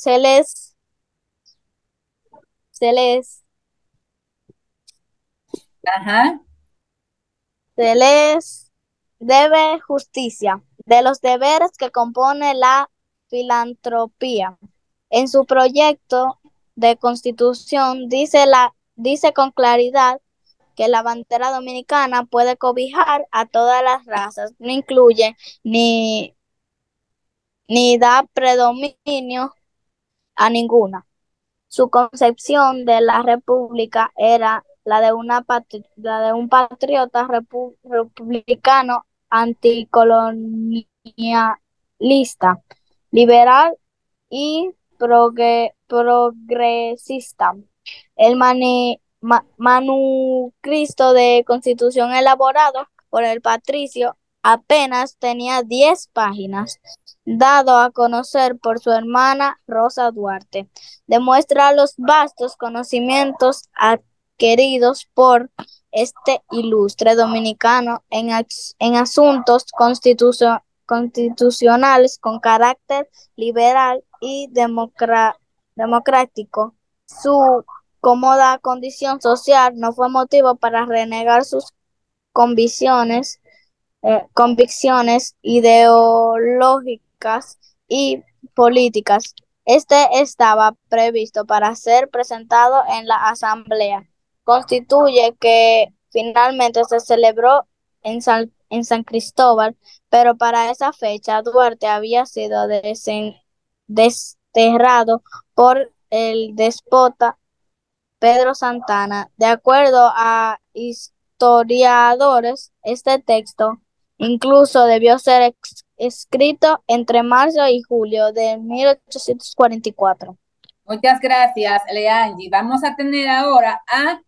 B: se les
A: Ajá.
B: se les debe justicia de los deberes que compone la filantropía. En su proyecto de constitución dice con claridad que la bandera dominicana puede cobijar a todas las razas, no incluye ni da predominio a ninguna. Su concepción de la república era la de un patriota republicano anticolonialista, liberal y progresista. El manuscrito de constitución elaborado por el patricio apenas tenía 10 páginas, dado a conocer por su hermana Rosa Duarte. Demuestra los vastos conocimientos adquiridos por este ilustre dominicano en asuntos constitucionales con carácter liberal y democrático. Su cómoda condición social no fue motivo para renegar sus convicciones ideológicas y políticas. Este estaba previsto para ser presentado en la Asamblea Constituye que finalmente se celebró en San Cristóbal, pero para esa fecha Duarte había sido desterrado por el despota Pedro Santana. De acuerdo a historiadores, este texto incluso debió ser escrito entre marzo y julio de 1844.
A: Muchas gracias, Leangie. Vamos a tener ahora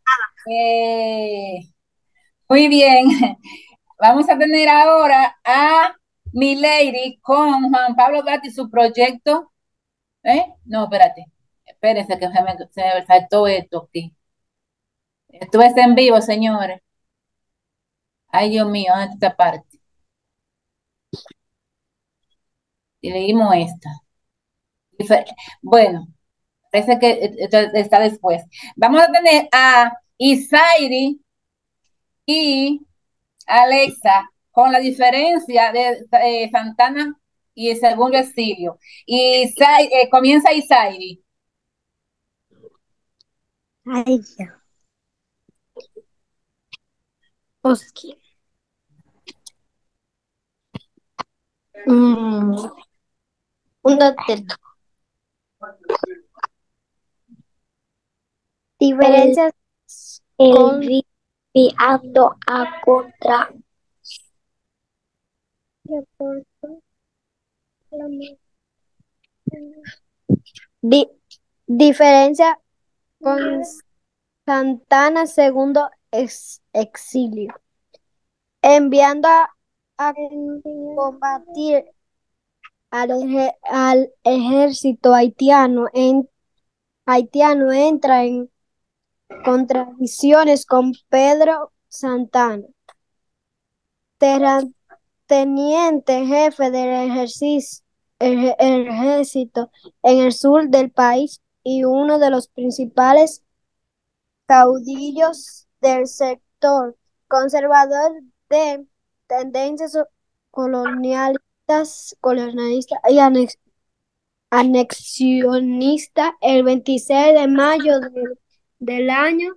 A: muy bien, vamos a tener ahora a Milady con Juan Pablo Gatti y su proyecto. No, espérate, espérense que se me saltó esto aquí. Esto es en vivo, señores. Ay, Dios mío, ¿dónde está esta parte? Y leímos esta. Bueno, parece que está después. Vamos a tener a Isairi y Alexa con la diferencia de Santana y el segundo exilio. Y comienza Isairi.
E: Ay, ya. Oski. Un doctor. Diferencias confiando a contra. Diferencia Santana segundo exilio, enviando a combatir al ejército haitiano entra en contradicciones con Pedro Santana, teniente jefe del ejército en el sur del país y uno de los principales caudillos del sector conservador de tendencias colonialistas y anexionista. El 26 de mayo del año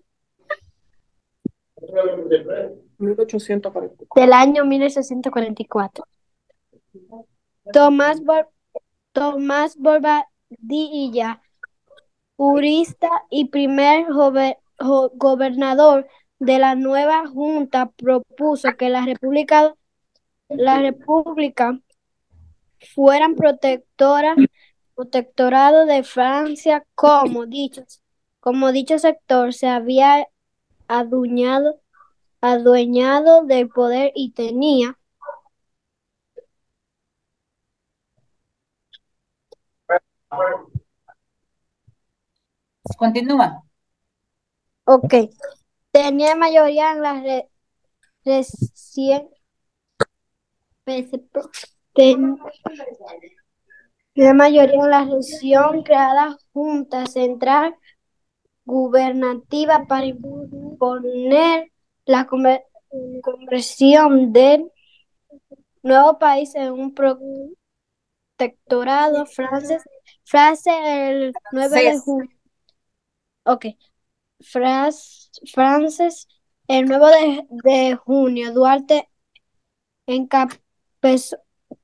E: 1844. Tomás Bobadilla, jurista y primer gobernador de la nueva junta, propuso que la república fueran protectorado de Francia, como dicho sector se había adueñado del poder y tenía
A: Continúa.
E: tenía mayoría en la recién creada Junta Central Gubernativa para imponer la conversión del nuevo país en un protectorado francés. Frase el 9 de junio. Frances, el 9 de junio, Duarte encabezó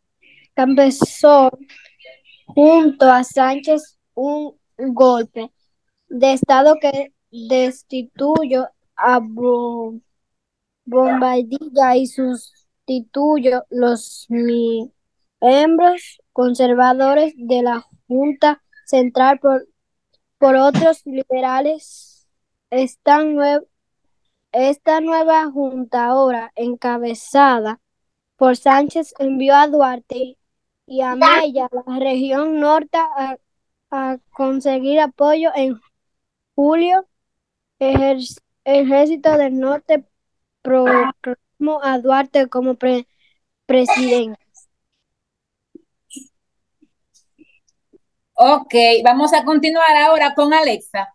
E: junto a Sánchez un golpe de Estado que destituyó a Bobadilla y sustituyó los miembros conservadores de la Junta Central por otros liberales. Esta nueva junta, ahora encabezada por Sánchez, envió a Duarte y a Mella a la región norte a conseguir apoyo. En julio, el ejército del norte proclamó a Duarte como presidente.
A: Ok, vamos a continuar ahora con Alexa.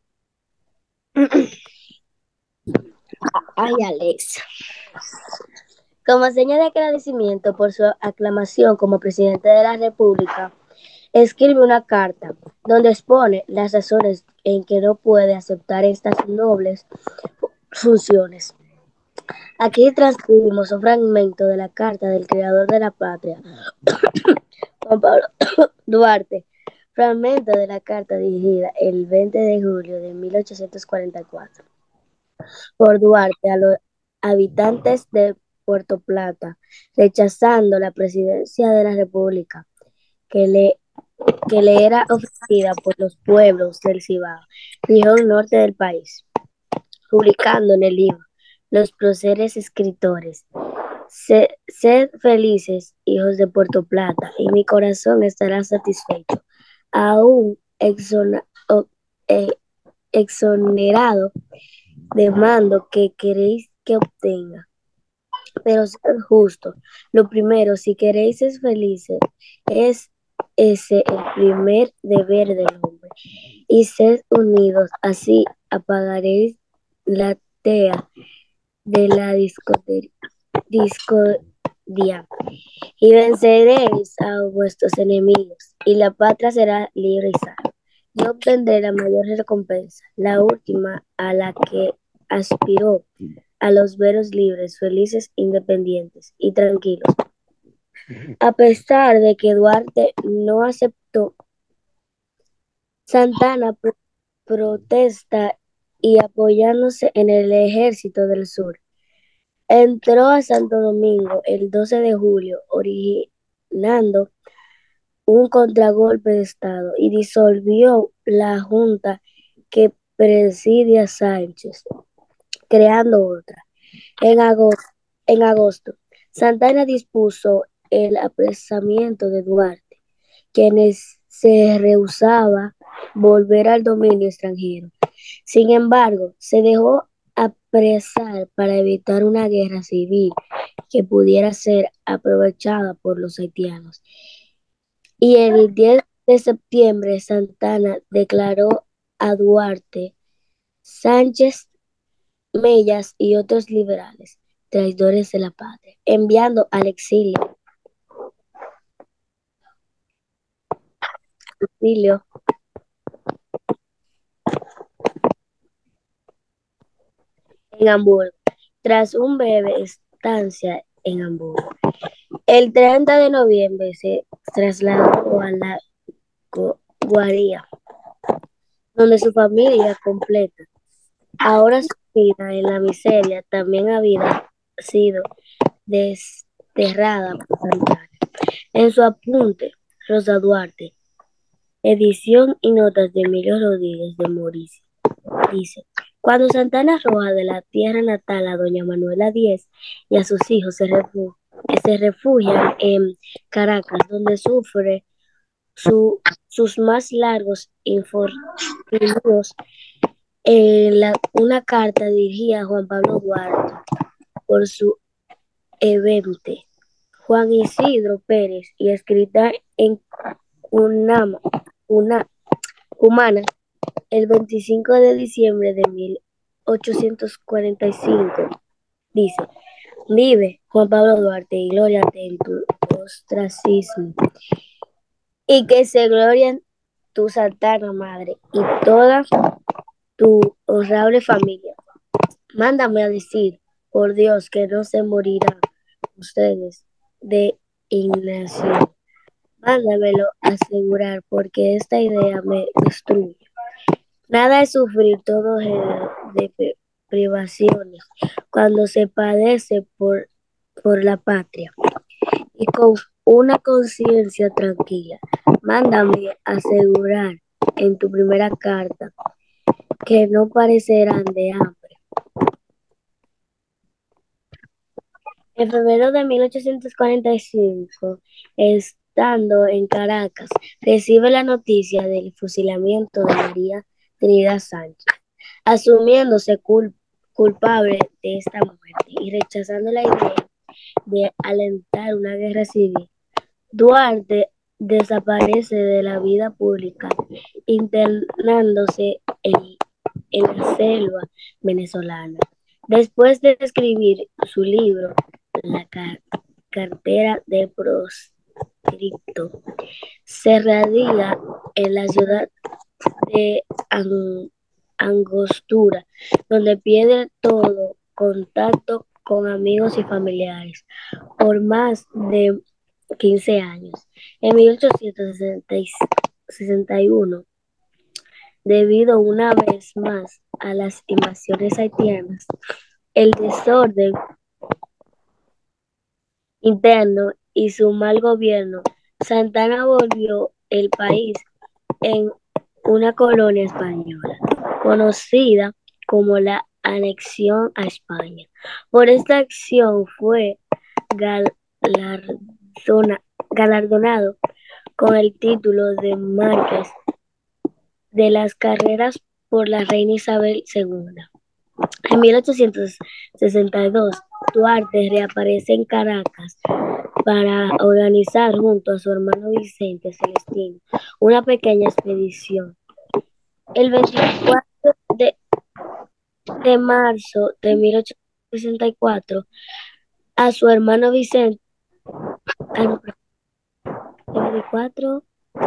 H: Ay, Alexa. Como seña de agradecimiento por su aclamación como presidente de la República, escribe una carta donde expone las razones en que no puede aceptar estas nobles funciones. Aquí transcribimos un fragmento de la carta del creador de la patria, Juan Pablo Duarte, fragmento de la carta dirigida el 20 de julio de 1844 por Duarte a los habitantes de Puerto Plata, rechazando la presidencia de la República que le era ofrecida por los pueblos del Cibao, región norte del país, publicando en el libro Los próceres escritores: Sed felices, hijos de Puerto Plata, y mi corazón estará satisfecho, aún exonerado de mando que queréis que obtenga. Pero sed justo. Lo primero, si queréis ser felices, es ese el primer deber del hombre. Y sed unidos, así apagaréis la tea de la discordia y venceréis a vuestros enemigos, y la patria será libre y sana. Yo obtendré la mayor recompensa, la última a la que aspiró a los veros libres, felices, independientes y tranquilos. A pesar de que Duarte no aceptó, Santana protesta y, apoyándose en el ejército del sur, entró a Santo Domingo el 12 de julio, originando un contragolpe de Estado y disolvió la junta que presidia Sánchez, creando otra. En agosto, Santana dispuso el apresamiento de Duarte, quienes se rehusaba volver al dominio extranjero. Sin embargo, se dejó apresar para evitar una guerra civil que pudiera ser aprovechada por los haitianos. Y el 10 de septiembre, Santana declaró a Duarte, Sánchez, Mellas y otros liberales traidores de la patria, enviando al exilio en Hamburgo, tras una breve estancia en Hamburgo. El 30 de noviembre se trasladó a la Guardia, donde su familia completa, ahora sumida en la miseria, también había sido desterrada por Santana. En su apunte, Rosa Duarte, edición y notas de Emilio Rodríguez de Mauricio, dice: cuando Santana arroja de la tierra natal a doña Manuela Díez y a sus hijos se refugian en Caracas, donde sufre sus más largos infortunios, una carta dirigida a Juan Pablo Duarte por su evente Juan Isidro Pérez y escrita en Cumaná el 25 de diciembre de 1845, dice: vive Juan Pablo Duarte y glóriate en tu ostracismo, y que se glorien tu Santana Madre y toda tu honrable familia. Mándame a decir, por Dios, que no se morirán ustedes de inanición. Mándamelo asegurar, porque esta idea me destruye. Nada es sufrir todo género de privaciones cuando se padece por la patria y con una conciencia tranquila. Mándame asegurar en tu primera carta que no parecerán de hambre. En febrero de 1845, estando en Caracas, recibe la noticia del fusilamiento de María Trinidad Sánchez, asumiéndose culpable de esta muerte y rechazando la idea de alentar una guerra civil. Duarte desaparece de la vida pública, internándose en la selva venezolana. Después de escribir su libro, La cartera de proscripto, se radica en la ciudad de Angostura, donde pierde todo contacto con amigos y familiares por más de 15 años. En 1861, debido una vez más a las invasiones haitianas, el desorden interno y su mal gobierno, Santana volvió el país en una colonia española, conocida como la anexión a España. Por esta acción fue galardonado con el título de Marqués de las Carreras por la reina Isabel II. En 1862, Duarte reaparece en Caracas para organizar junto a su hermano Vicente Celestino una pequeña expedición. El 24 de marzo de 1864, a su hermano Vicente, el 24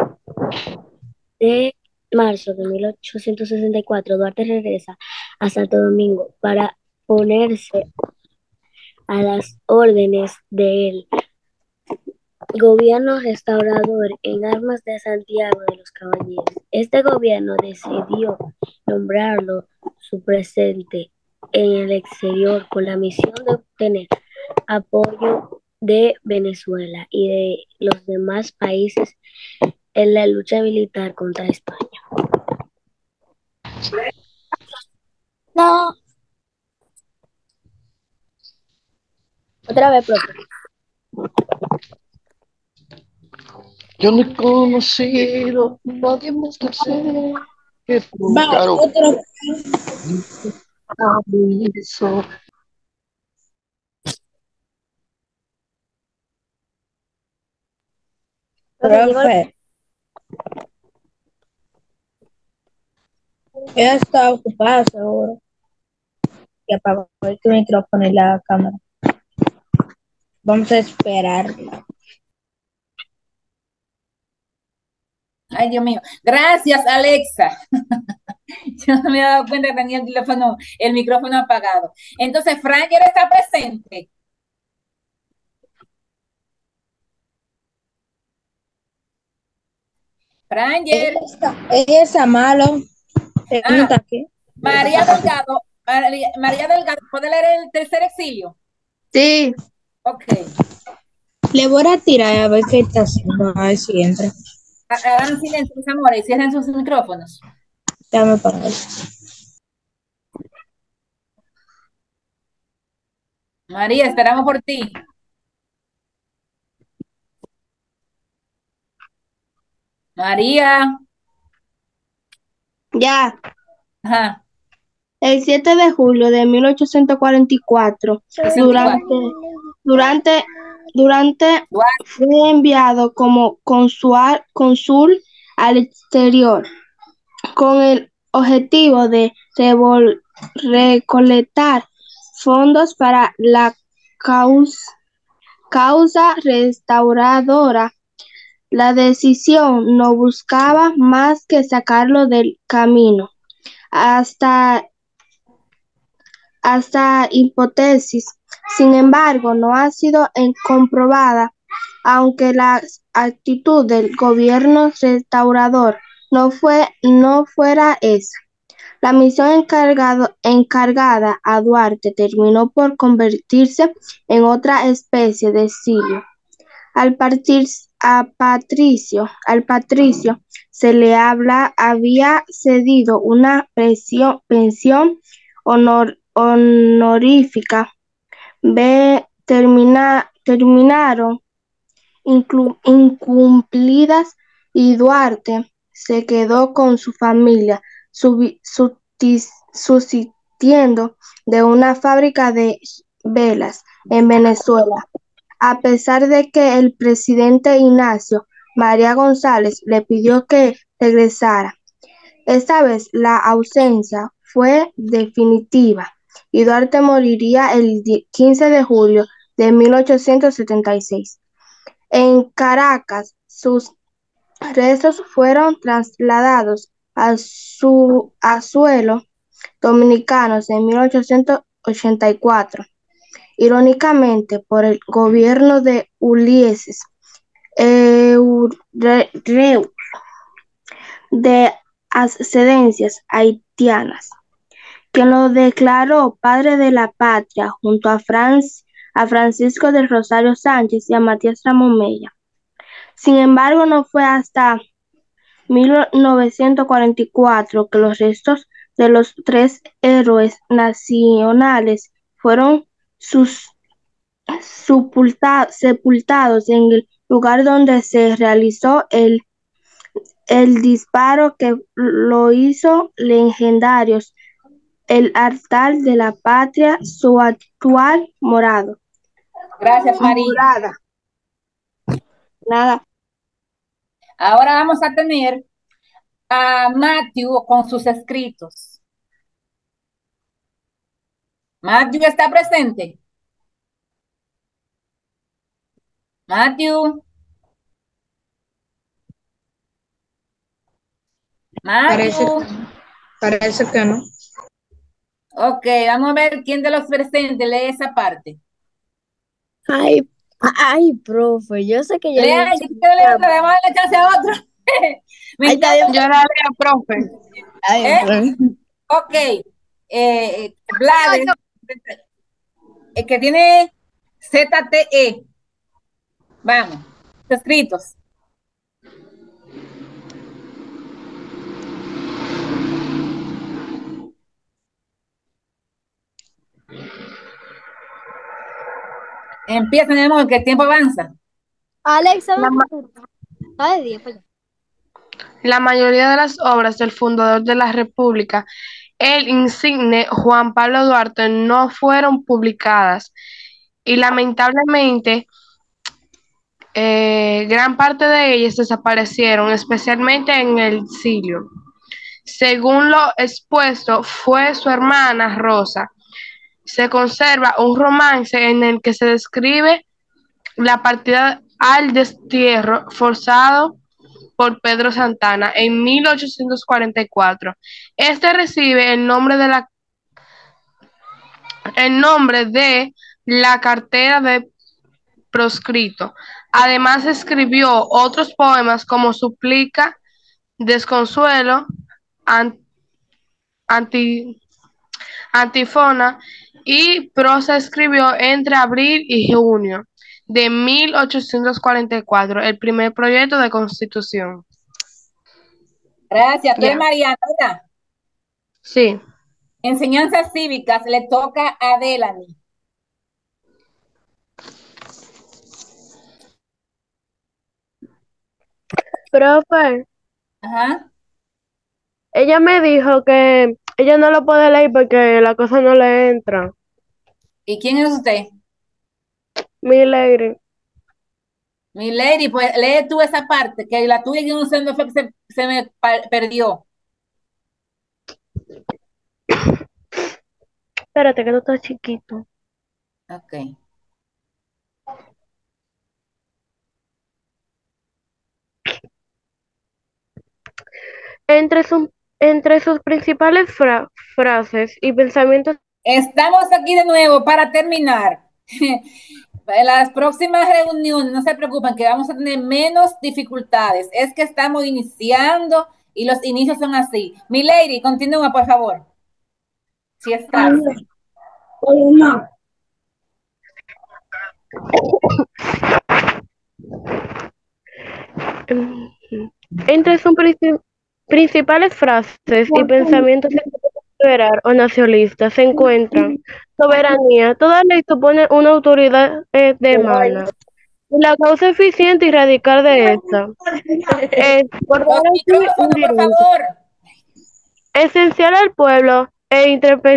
H: de marzo de 1864, Duarte regresa a Santo Domingo para ponerse a las órdenes del gobierno restaurador en armas de Santiago de los Caballeros. Este gobierno decidió nombrarlo su presente en el exterior con la misión de obtener apoyo de Venezuela y de los demás países en la lucha militar contra España.
E: No.
H: Otra vez, profe.
I: Yo no he conocido nadie más dulce que tú,
D: Va,
I: Caro.
D: otro.
I: Aviso.
D: Profe, ella está ocupada seguro. Y apagó el micrófono y la cámara. Vamos a esperarla.
A: Ay, Dios mío. Gracias, Alexa. Yo no me había dado cuenta que tenía el micrófono apagado. Entonces, Franger está presente. Franger.
D: Ella está malo. Ella no está aquí.
A: María Delgado. María Delgado, ¿puede leer el tercer exilio?
B: Sí.
A: Ok.
D: Le voy a tirar a ver qué está haciendo. A ver si entra.
A: Hagan silencio, mis amores, y cierren sus micrófonos.
D: Déjame parar.
A: María, esperamos por ti. María.
J: Ya.
A: Ajá.
J: El 7 de julio de 1844, durante fue enviado como cónsul al exterior con el objetivo de recolectar fondos para la causa restauradora. La decisión no buscaba más que sacarlo del camino. Hasta hipótesis, sin embargo, no ha sido comprobada, aunque la actitud del gobierno restaurador no fuera esa. La misión encargada a Duarte terminó por convertirse en otra especie de exilio. Al Patricio se le había cedido una pensión honorífica. Terminaron incumplidas y Duarte se quedó con su familia subsistiendo de una fábrica de velas en Venezuela. A pesar de que el presidente Ignacio María González le pidió que regresara, esta vez la ausencia fue definitiva y Duarte moriría el 15 de julio de 1876. En Caracas, sus restos fueron trasladados a suelo dominicanos en 1884. Irónicamente, por el gobierno de Ulises Reus de Ascendencias Haitianas, quien lo declaró padre de la patria junto a Francisco del Rosario Sánchez y a Matías Ramón Mella. Sin embargo, no fue hasta 1944 que los restos de los tres héroes nacionales fueron sepultados en el lugar donde se realizó el disparo que lo hizo legendarios, el altar de la patria, su actual morado.
A: Gracias, María.
J: Nada.
A: Ahora vamos a tener a Matthew con sus escritos. Matthew está presente. Matthew.
D: Parece que no.
A: Ok, vamos a ver quién de los presentes lee esa parte.
B: Ay, profe, yo sé que yo
A: Lea, yo quiero leer otra, vamos a darle chance a otro.
G: Yo la leo, profe.
A: Ok. Blades, que tiene ZTE. Vamos, escritos. Empieza, mi amor, que el tiempo avanza.
B: Alexa,
G: La, ma-
B: ay, Dios, pues.
G: la mayoría de las obras del fundador de la República, el insigne Juan Pablo Duarte, no fueron publicadas y lamentablemente gran parte de ellas desaparecieron, especialmente en el exilio. Según lo expuesto, fue su hermana Rosa. Se conserva un romance en el que se describe la partida al destierro forzado por Pedro Santana en 1844. Este recibe el nombre de la cartera de proscrito. Además escribió otros poemas como Suplica, Desconsuelo, An- Anti- Antífona y prosa. Escribió entre abril y junio de 1844 el primer proyecto de constitución.
A: Gracias. Tú eres
G: Ya,
A: Mariana, ¿verdad?
G: sí.
A: Enseñanzas cívicas le toca a Delany.
K: Profe,
A: Ajá.
K: ella me dijo que ella no lo puede leer porque la cosa no le entra.
A: ¿Y quién es usted?
K: Mi lady.
A: Mi lady, pues lee tú esa parte, que la tuya yo no sé dónde fue que se me perdió.
K: Espérate que tú estás chiquito.
A: Ok.
K: Entre, entre sus principales frases y pensamientos.
A: Estamos aquí de nuevo para terminar. En las próximas reuniones, no se preocupen, que vamos a tener menos dificultades. Es que estamos iniciando y los inicios son así. Mi lady, continúa, por favor. Si estás.
J: No.
K: Entre sus principales frases y pensamientos liberal o nacionalista se encuentran soberanía. Toda ley supone una autoridad de mano. La causa eficiente y radical de esta es, por
A: Los
K: decir un
A: micrófonos, por
K: derecho
A: favor.
K: esencial al pueblo e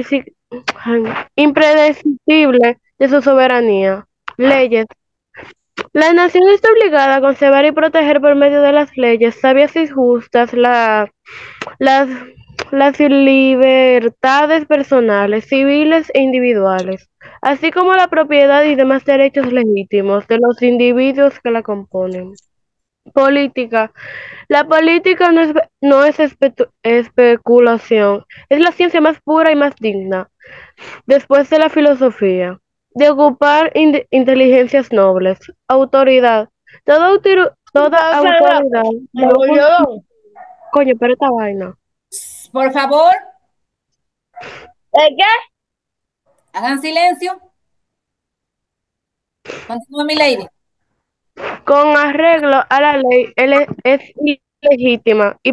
K: impredecible de su soberanía. Leyes. La nación está obligada a conservar y proteger por medio de las leyes sabias y justas las, las libertades personales, civiles e individuales, así como la propiedad y demás derechos legítimos de los individuos que la componen. Política. La política no es especulación, es la ciencia más pura y más digna, después de la filosofía, de ocupar inteligencias nobles, autoridad. Toda autoridad. Coño, pero esta vaina.
A: Por favor,
K: ¿Qué?
A: hagan silencio. Continúa, mi lady.
K: Con arreglo a la ley, él es ilegítima y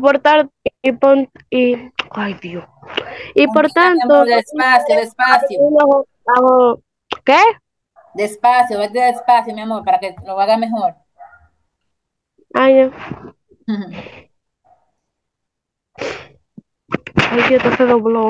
K: ay Dios. Y por
A: Tranquila, mi
K: tanto,
A: amor, despacio, despacio.
K: ¿qué?
A: Despacio, vete despacio, mi amor, para que lo haga mejor.
K: Ay, no. Ay, Dios, esto se dobló.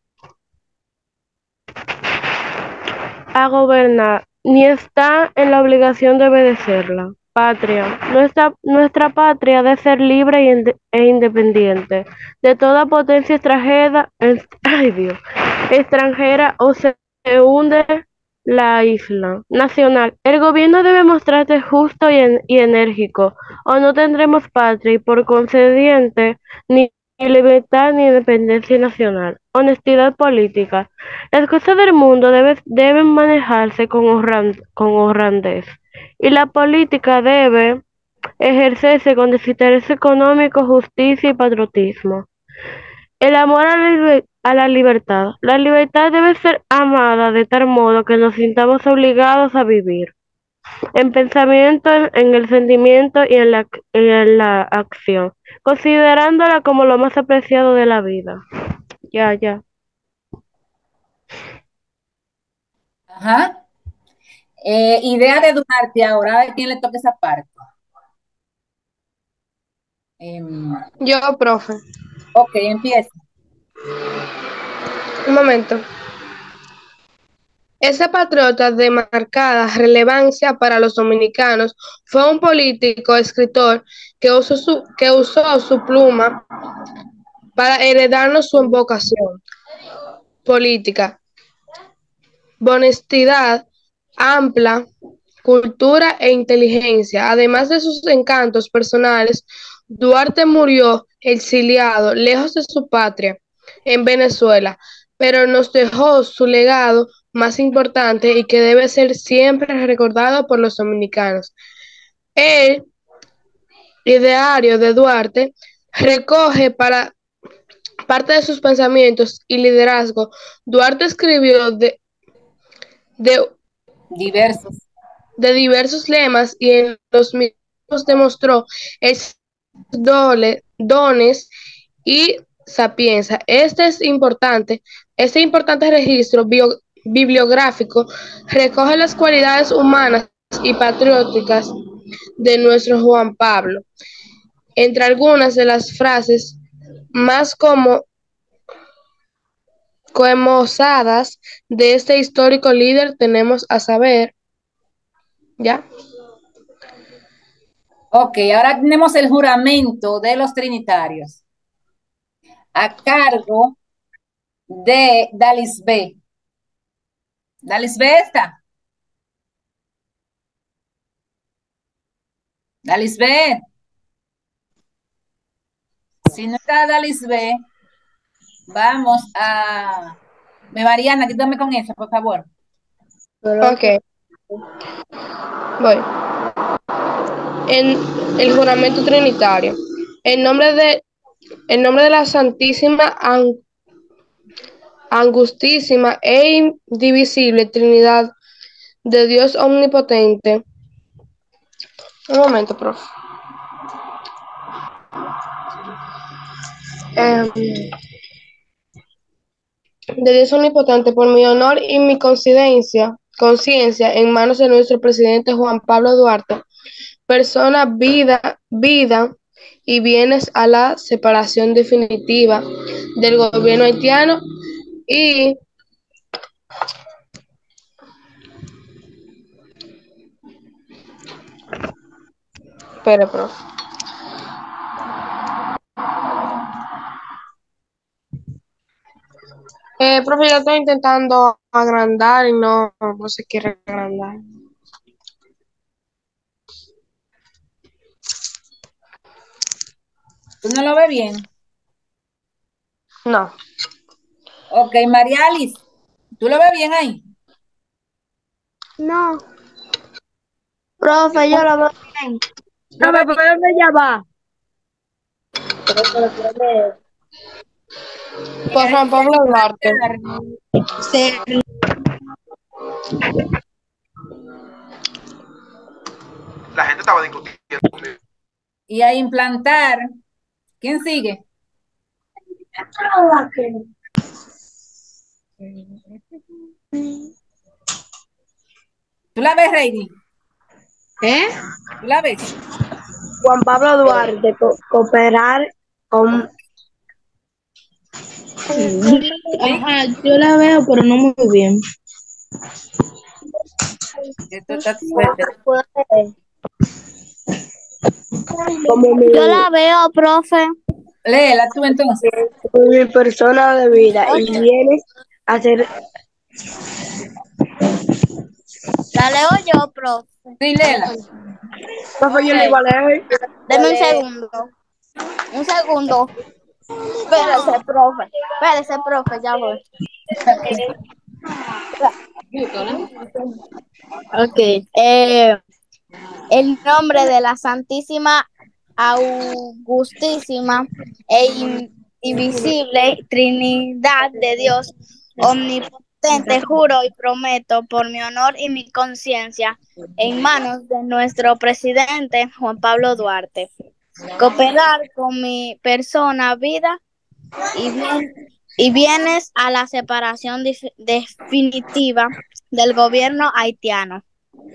K: A gobernar, ni está en la obligación de obedecerla. Patria. Nuestra patria debe ser libre e independiente de toda potencia extranjera, ay Dios, extranjera o se hunde la isla nacional. El gobierno debe mostrarse justo y enérgico, o no tendremos patria y por consiguiente ni libertad ni independencia nacional. Honestidad política. Las cosas del mundo deben manejarse con honradez y la política debe ejercerse con desinterés económico, justicia y patriotismo. El amor a la libertad. La libertad debe ser amada de tal modo que nos sintamos obligados a vivir. En pensamiento, en el sentimiento y en la acción, considerándola como lo más apreciado de la vida. Ya.
A: Ajá. Idea de Duarte ahora, a ver quién le toca esa parte.
G: Yo, profe.
A: Ok, empieza.
G: Un momento. Ese patriota de marcada relevancia para los dominicanos fue un político, escritor que usó su pluma para heredarnos su vocación política, honestidad, amplia cultura e inteligencia. Además de sus encantos personales, Duarte murió exiliado, lejos de su patria, en Venezuela, pero nos dejó su legado más importante y que debe ser siempre recordado por los dominicanos. El ideario de Duarte recoge para parte de sus pensamientos y liderazgo. Duarte escribió de diversos lemas y en los mismos demostró dones y sapiencia. Este importante registro bibliográfico recoge las cualidades humanas y patrióticas de nuestro Juan Pablo. Entre algunas de las frases más conmocionadas de este histórico líder tenemos a saber, ¿ya?
A: Ok, ahora tenemos el juramento de los trinitarios a cargo de Dalisbé. ¿Dalisbé está? Dalisbé. Si no está Dalisbé, vamos a... Mariana, quítame con eso, por favor.
G: Ok. Voy. En el juramento trinitario. En nombre de la Santísima, Angustísima e Indivisible Trinidad de Dios Omnipotente. Un momento, profe. De Dios Omnipotente, por mi honor y mi conciencia en manos de nuestro presidente Juan Pablo Duarte, persona, vida y bienes a la separación definitiva del gobierno haitiano y espere, profe. Profe, yo estoy intentando agrandar y no se quiere agrandar.
A: ¿Tú no lo ves bien?
G: No.
A: Ok, María Alice, ¿tú lo ves bien ahí?
J: No. Profe, yo lo veo bien.
A: Profe,
J: ¿por dónde ya va?
G: Por Juan Pablo Duarte.
J: Sí.
L: La gente estaba discutiendo.
A: Y a implantar. ¿Quién sigue? ¿Tú la ves, Reini? ¿Tú la ves?
J: Juan Pablo Duarte, cooperar con... Ajá, yo la veo, pero no muy bien.
B: Yo la veo, profe.
A: Léela tú entonces.
J: Mi persona de vida y vienes a ser...
B: La leo yo, profe.
A: Sí, léela.
J: Profe, yo la iba a leer.
B: Deme un segundo. Un segundo. Espérese, profe, ya voy. Ok. El nombre de la Santísima, Augustísima e Invisible Trinidad de Dios Omnipotente, juro y prometo por mi honor y mi conciencia, en manos de nuestro presidente Juan Pablo Duarte, cooperar con mi persona, vida y bienes a la separación definitiva del gobierno haitiano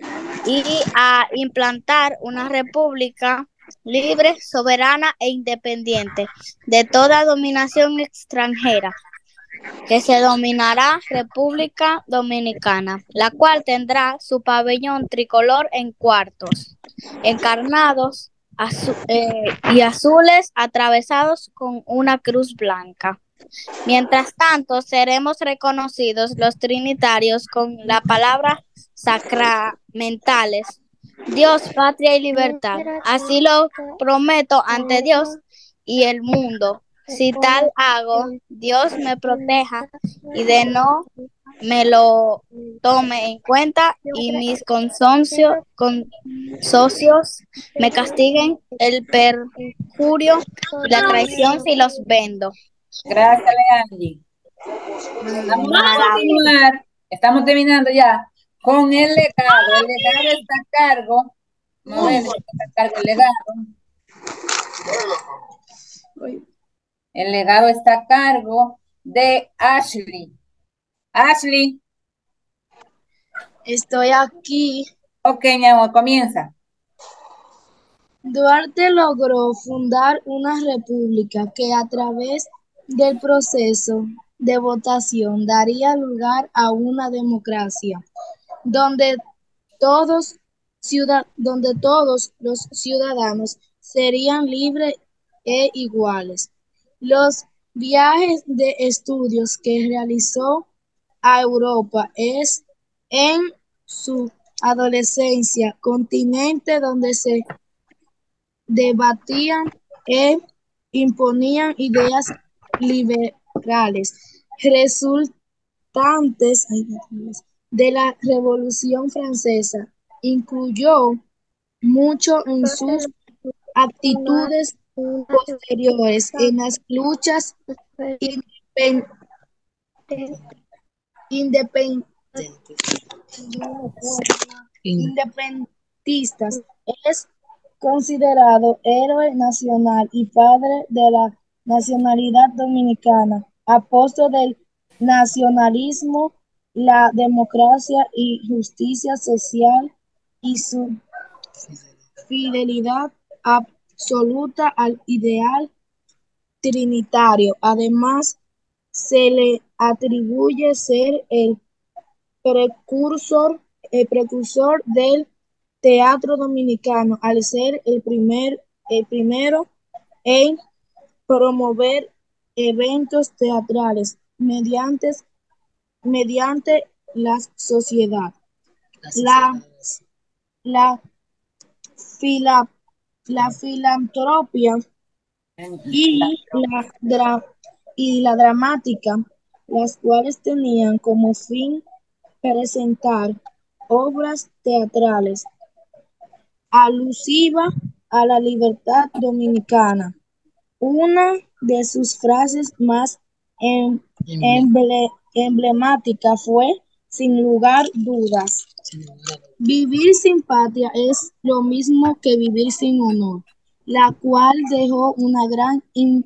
B: y a implantar una república libre, soberana e independiente de toda dominación extranjera, que se denominará República Dominicana, la cual tendrá su pabellón tricolor en cuartos, encarnados y azules atravesados con una cruz blanca. Mientras tanto, seremos reconocidos los trinitarios con la palabra sacramentales: Dios, patria y libertad. Así lo prometo ante Dios y el mundo. Si tal hago, Dios me proteja y de no me lo tome en cuenta y mis socios me castiguen el perjurio y la traición si los vendo.
A: Gracias, Leandy. Vamos a continuar, estamos terminando ya, con el legado. El legado está a cargo, no ver, está a cargo el legado. El legado está a cargo de Ashley. Ashley.
M: Estoy aquí.
A: Ok, mi amor, comienza.
M: Duarte logró fundar una república que a través del proceso de votación daría lugar a una democracia donde todos los ciudadanos serían libres e iguales. Los viajes de estudios que realizó a Europa es en su adolescencia, continente donde se debatían e imponían ideas liberales resultantes de la Revolución Francesa. Incluyó mucho en sus actitudes posteriores en las luchas independentistas. Es considerado héroe nacional y padre de la nacionalidad dominicana, apóstol del nacionalismo, la democracia y justicia social, y su fidelidad absoluta al ideal trinitario. Además, se le atribuye ser el precursor del teatro dominicano, al ser el primero en promover eventos teatrales mediante la sociedad. La filantropía y la dramática, las cuales tenían como fin presentar obras teatrales alusivas a la libertad dominicana. Una de sus frases más emblemática fue, sin lugar dudas, vivir sin patria es lo mismo que vivir sin honor, la cual dejó una gran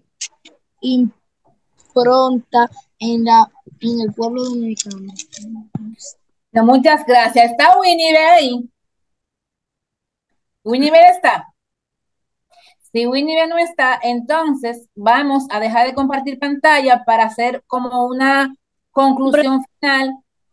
M: impronta en el pueblo dominicano.
A: No, muchas gracias. ¿Está Winnie ahí? ¿Winnie está? Si Winnie no está, entonces vamos a dejar de compartir pantalla para hacer como una conclusión final.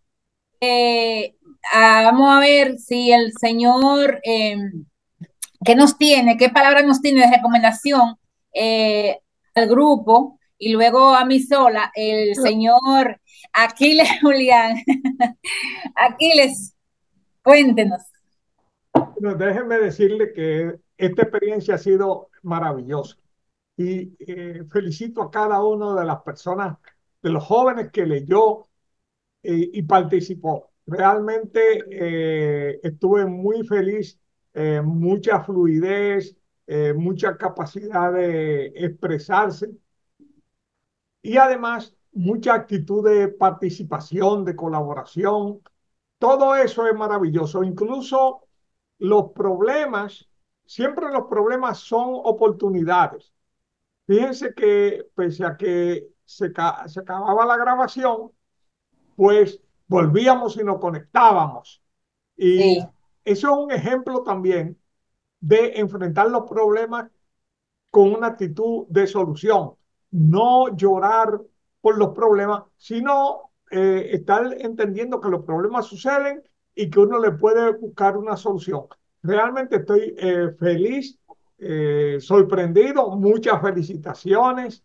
A: Vamos a ver si el señor, ¿qué nos tiene? ¿Qué palabra nos tiene de recomendación al grupo? Y luego a mí sola, el señor Aquiles Julián. Aquiles, cuéntenos.
C: Bueno, déjenme decirle que esta experiencia ha sido maravillosa y felicito a cada una de las personas, de los jóvenes que leyó y participó. Realmente estuve muy feliz, mucha fluidez, mucha capacidad de expresarse y además mucha actitud de participación, de colaboración. Todo eso es maravilloso. Incluso los problemas, siempre los problemas son oportunidades. Fíjense que pese a que se acababa la grabación, pues volvíamos y nos conectábamos. Y,
A: sí.
C: eso es un ejemplo también de enfrentar los problemas con una actitud de solución, no llorar por los problemas, sino estar entendiendo que los problemas suceden y que uno le puede buscar una solución. Realmente estoy feliz, sorprendido, muchas felicitaciones.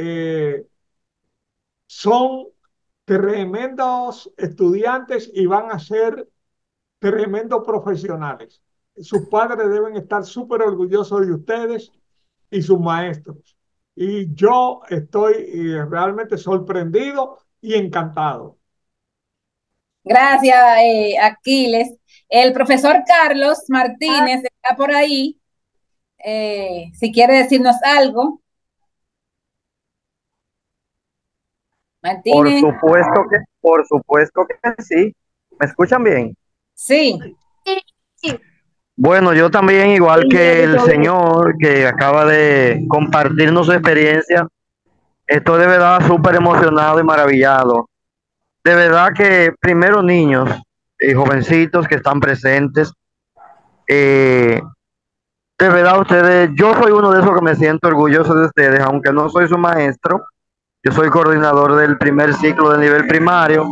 C: Son tremendos estudiantes y van a ser tremendos profesionales. Sus padres deben estar súper orgullosos de ustedes y sus maestros. Y yo estoy realmente sorprendido y encantado.
A: Gracias, Aquiles. El profesor Carlos Martínez está por ahí. Si quiere decirnos algo. Martínez.
N: Por supuesto que sí. ¿Me escuchan bien?
A: Sí.
N: Bueno, yo también, igual que el señor que acaba de compartirnos su experiencia, estoy de verdad súper emocionado y maravillado. De verdad que primero niños y jovencitos que están presentes, de verdad ustedes, yo soy uno de esos que me siento orgulloso de ustedes, aunque no soy su maestro, yo soy coordinador del primer ciclo de nivel primario,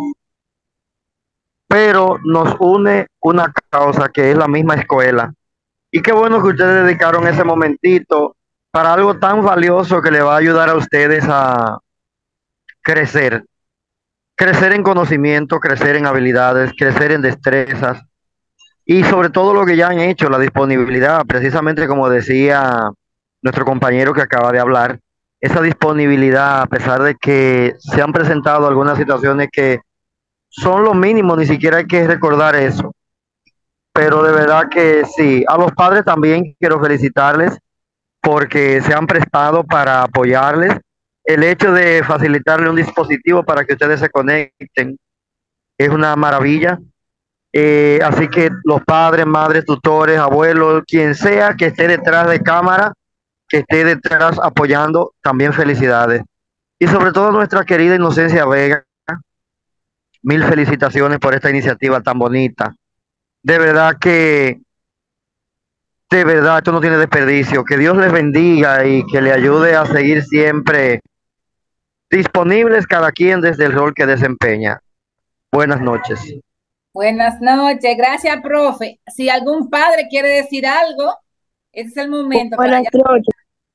N: pero nos une una causa que es la misma escuela. Y qué bueno que ustedes dedicaron ese momentito para algo tan valioso que le va a ayudar a ustedes a crecer. Crecer en conocimiento, crecer en habilidades, crecer en destrezas y sobre todo lo que ya han hecho, la disponibilidad, precisamente como decía nuestro compañero que acaba de hablar, esa disponibilidad a pesar de que se han presentado algunas situaciones que son lo mínimo, ni siquiera hay que recordar eso. Pero de verdad que sí, a los padres también quiero felicitarles porque se han prestado para apoyarles. El hecho de facilitarle un dispositivo para que ustedes se conecten es una maravilla. Así que los padres, madres, tutores, abuelos, quien sea que esté detrás de cámara, que esté detrás apoyando, también felicidades. Y sobre todo nuestra querida Inocencia Vega, mil felicitaciones por esta iniciativa tan bonita. De verdad que, de verdad, esto no tiene desperdicio. Que Dios les bendiga y que le ayude a seguir siempre disponibles cada quien desde el rol que desempeña. Buenas noches.
A: Buenas noches, gracias, profe. Si algún padre quiere decir algo, ese es el momento.
J: Buenas noches.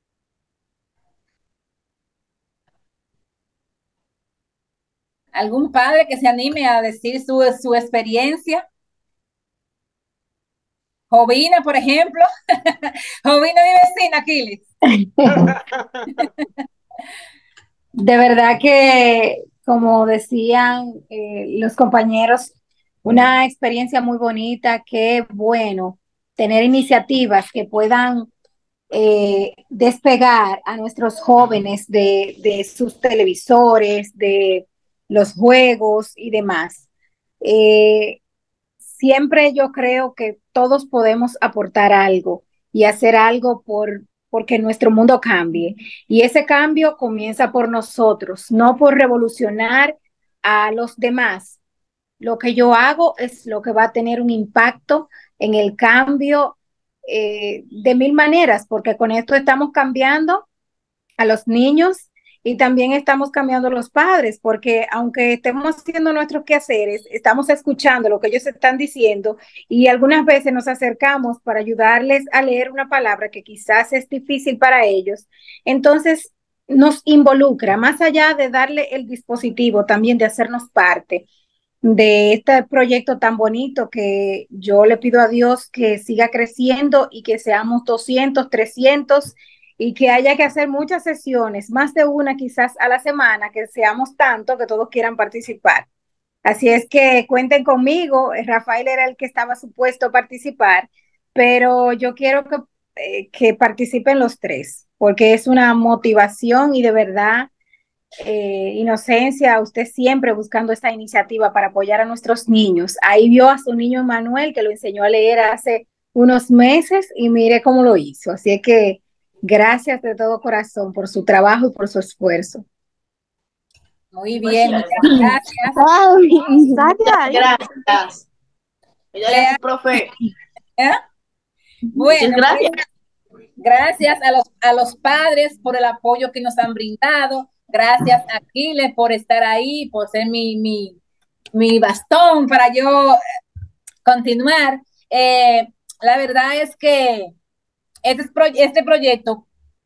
A: ¿Algún padre que se anime a decir su experiencia? Jovina, por ejemplo. Jovina, mi vecina, Aquiles.
O: De verdad que, como decían los compañeros, una experiencia muy bonita. Qué bueno tener iniciativas que puedan despegar a nuestros jóvenes de sus televisores, de los juegos y demás. Siempre yo creo que todos podemos aportar algo y hacer algo porque nuestro mundo cambie. Y ese cambio comienza por nosotros, no por revolucionar a los demás. Lo que yo hago es lo que va a tener un impacto en el cambio de mil maneras, porque con esto estamos cambiando a los niños y también estamos cambiando a los padres, porque aunque estemos haciendo nuestros quehaceres, estamos escuchando lo que ellos están diciendo y algunas veces nos acercamos para ayudarles a leer una palabra que quizás es difícil para ellos. Entonces, nos involucra, más allá de darle el dispositivo, también de hacernos parte de este proyecto tan bonito que yo le pido a Dios que siga creciendo y que seamos 200, 300 y que haya que hacer muchas sesiones, más de una quizás a la semana, que seamos tanto que todos quieran participar. Así es que cuenten conmigo. Rafael era el que estaba supuesto a participar, pero yo quiero que participen los tres, porque es una motivación y de verdad, Inocencia, usted siempre buscando esta iniciativa para apoyar a nuestros niños. Ahí vio a su niño Emanuel, que lo enseñó a leer hace unos meses y mire cómo lo hizo. Así es que gracias de todo corazón por su trabajo y por su esfuerzo.
A: Muy bien, muchas gracias.
M: Gracias.
F: Profe.
A: ¿Eh? Bueno,
F: gracias.
A: Gracias a los padres por el apoyo que nos han brindado. Gracias a Aquiles por estar ahí, por ser mi bastón para yo continuar. La verdad es que este proyecto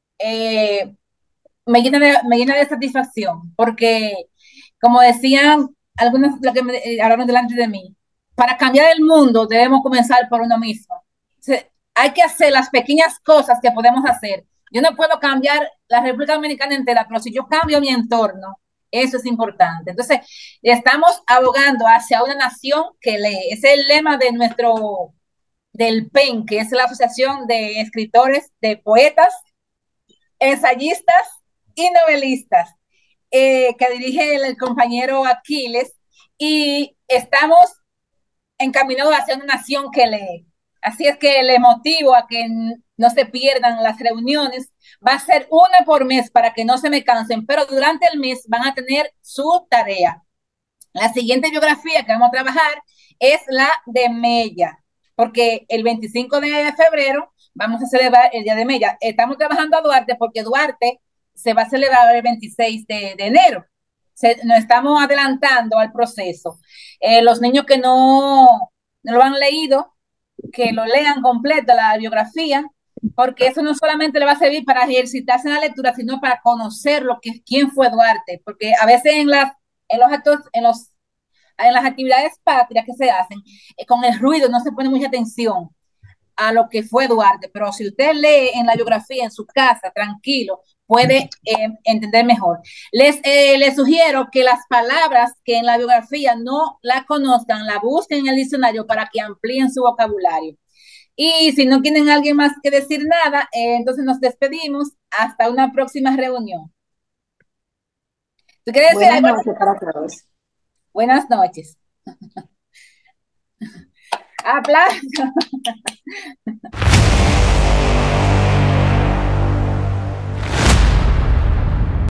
A: me llena de satisfacción, porque como decían algunos lo que hablaron delante de mí, para cambiar el mundo debemos comenzar por uno mismo. Hay que hacer las pequeñas cosas que podemos hacer. Yo no puedo cambiar la República Dominicana entera, pero si yo cambio mi entorno, eso es importante. Entonces, estamos abogando hacia una nación que lee. Ese es el lema de del PEN, que es la Asociación de Escritores, de Poetas, Ensayistas y Novelistas, que dirige el compañero Aquiles, y estamos encaminados hacia una nación que lee. Así es que le motivo a que no se pierdan las reuniones. Va a ser una por mes para que no se me cansen, pero durante el mes van a tener su tarea. La siguiente biografía que vamos a trabajar es la de Mella, porque el 25 de febrero vamos a celebrar el Día de Mella. Estamos trabajando a Duarte porque Duarte se va a celebrar el 26 de enero. Nos estamos adelantando al proceso. Los niños que no lo han leído, que lo lean completa la biografía, porque eso no solamente le va a servir para ejercitarse en la lectura, sino para conocer quién fue Duarte, porque a veces en los actos, en las actividades patrias que se hacen, con el ruido no se pone mucha atención a lo que fue Duarte, pero si usted lee en la biografía en su casa, tranquilo, puede entender mejor. Les sugiero que las palabras que en la biografía no la conozcan, la busquen en el diccionario para que amplíen su vocabulario. Y si no tienen alguien más que decir nada, entonces nos despedimos hasta una próxima reunión. ¿Tú quieres decir algo?
O: Buenas noches para todos.
A: Buenas noches. Aplausos.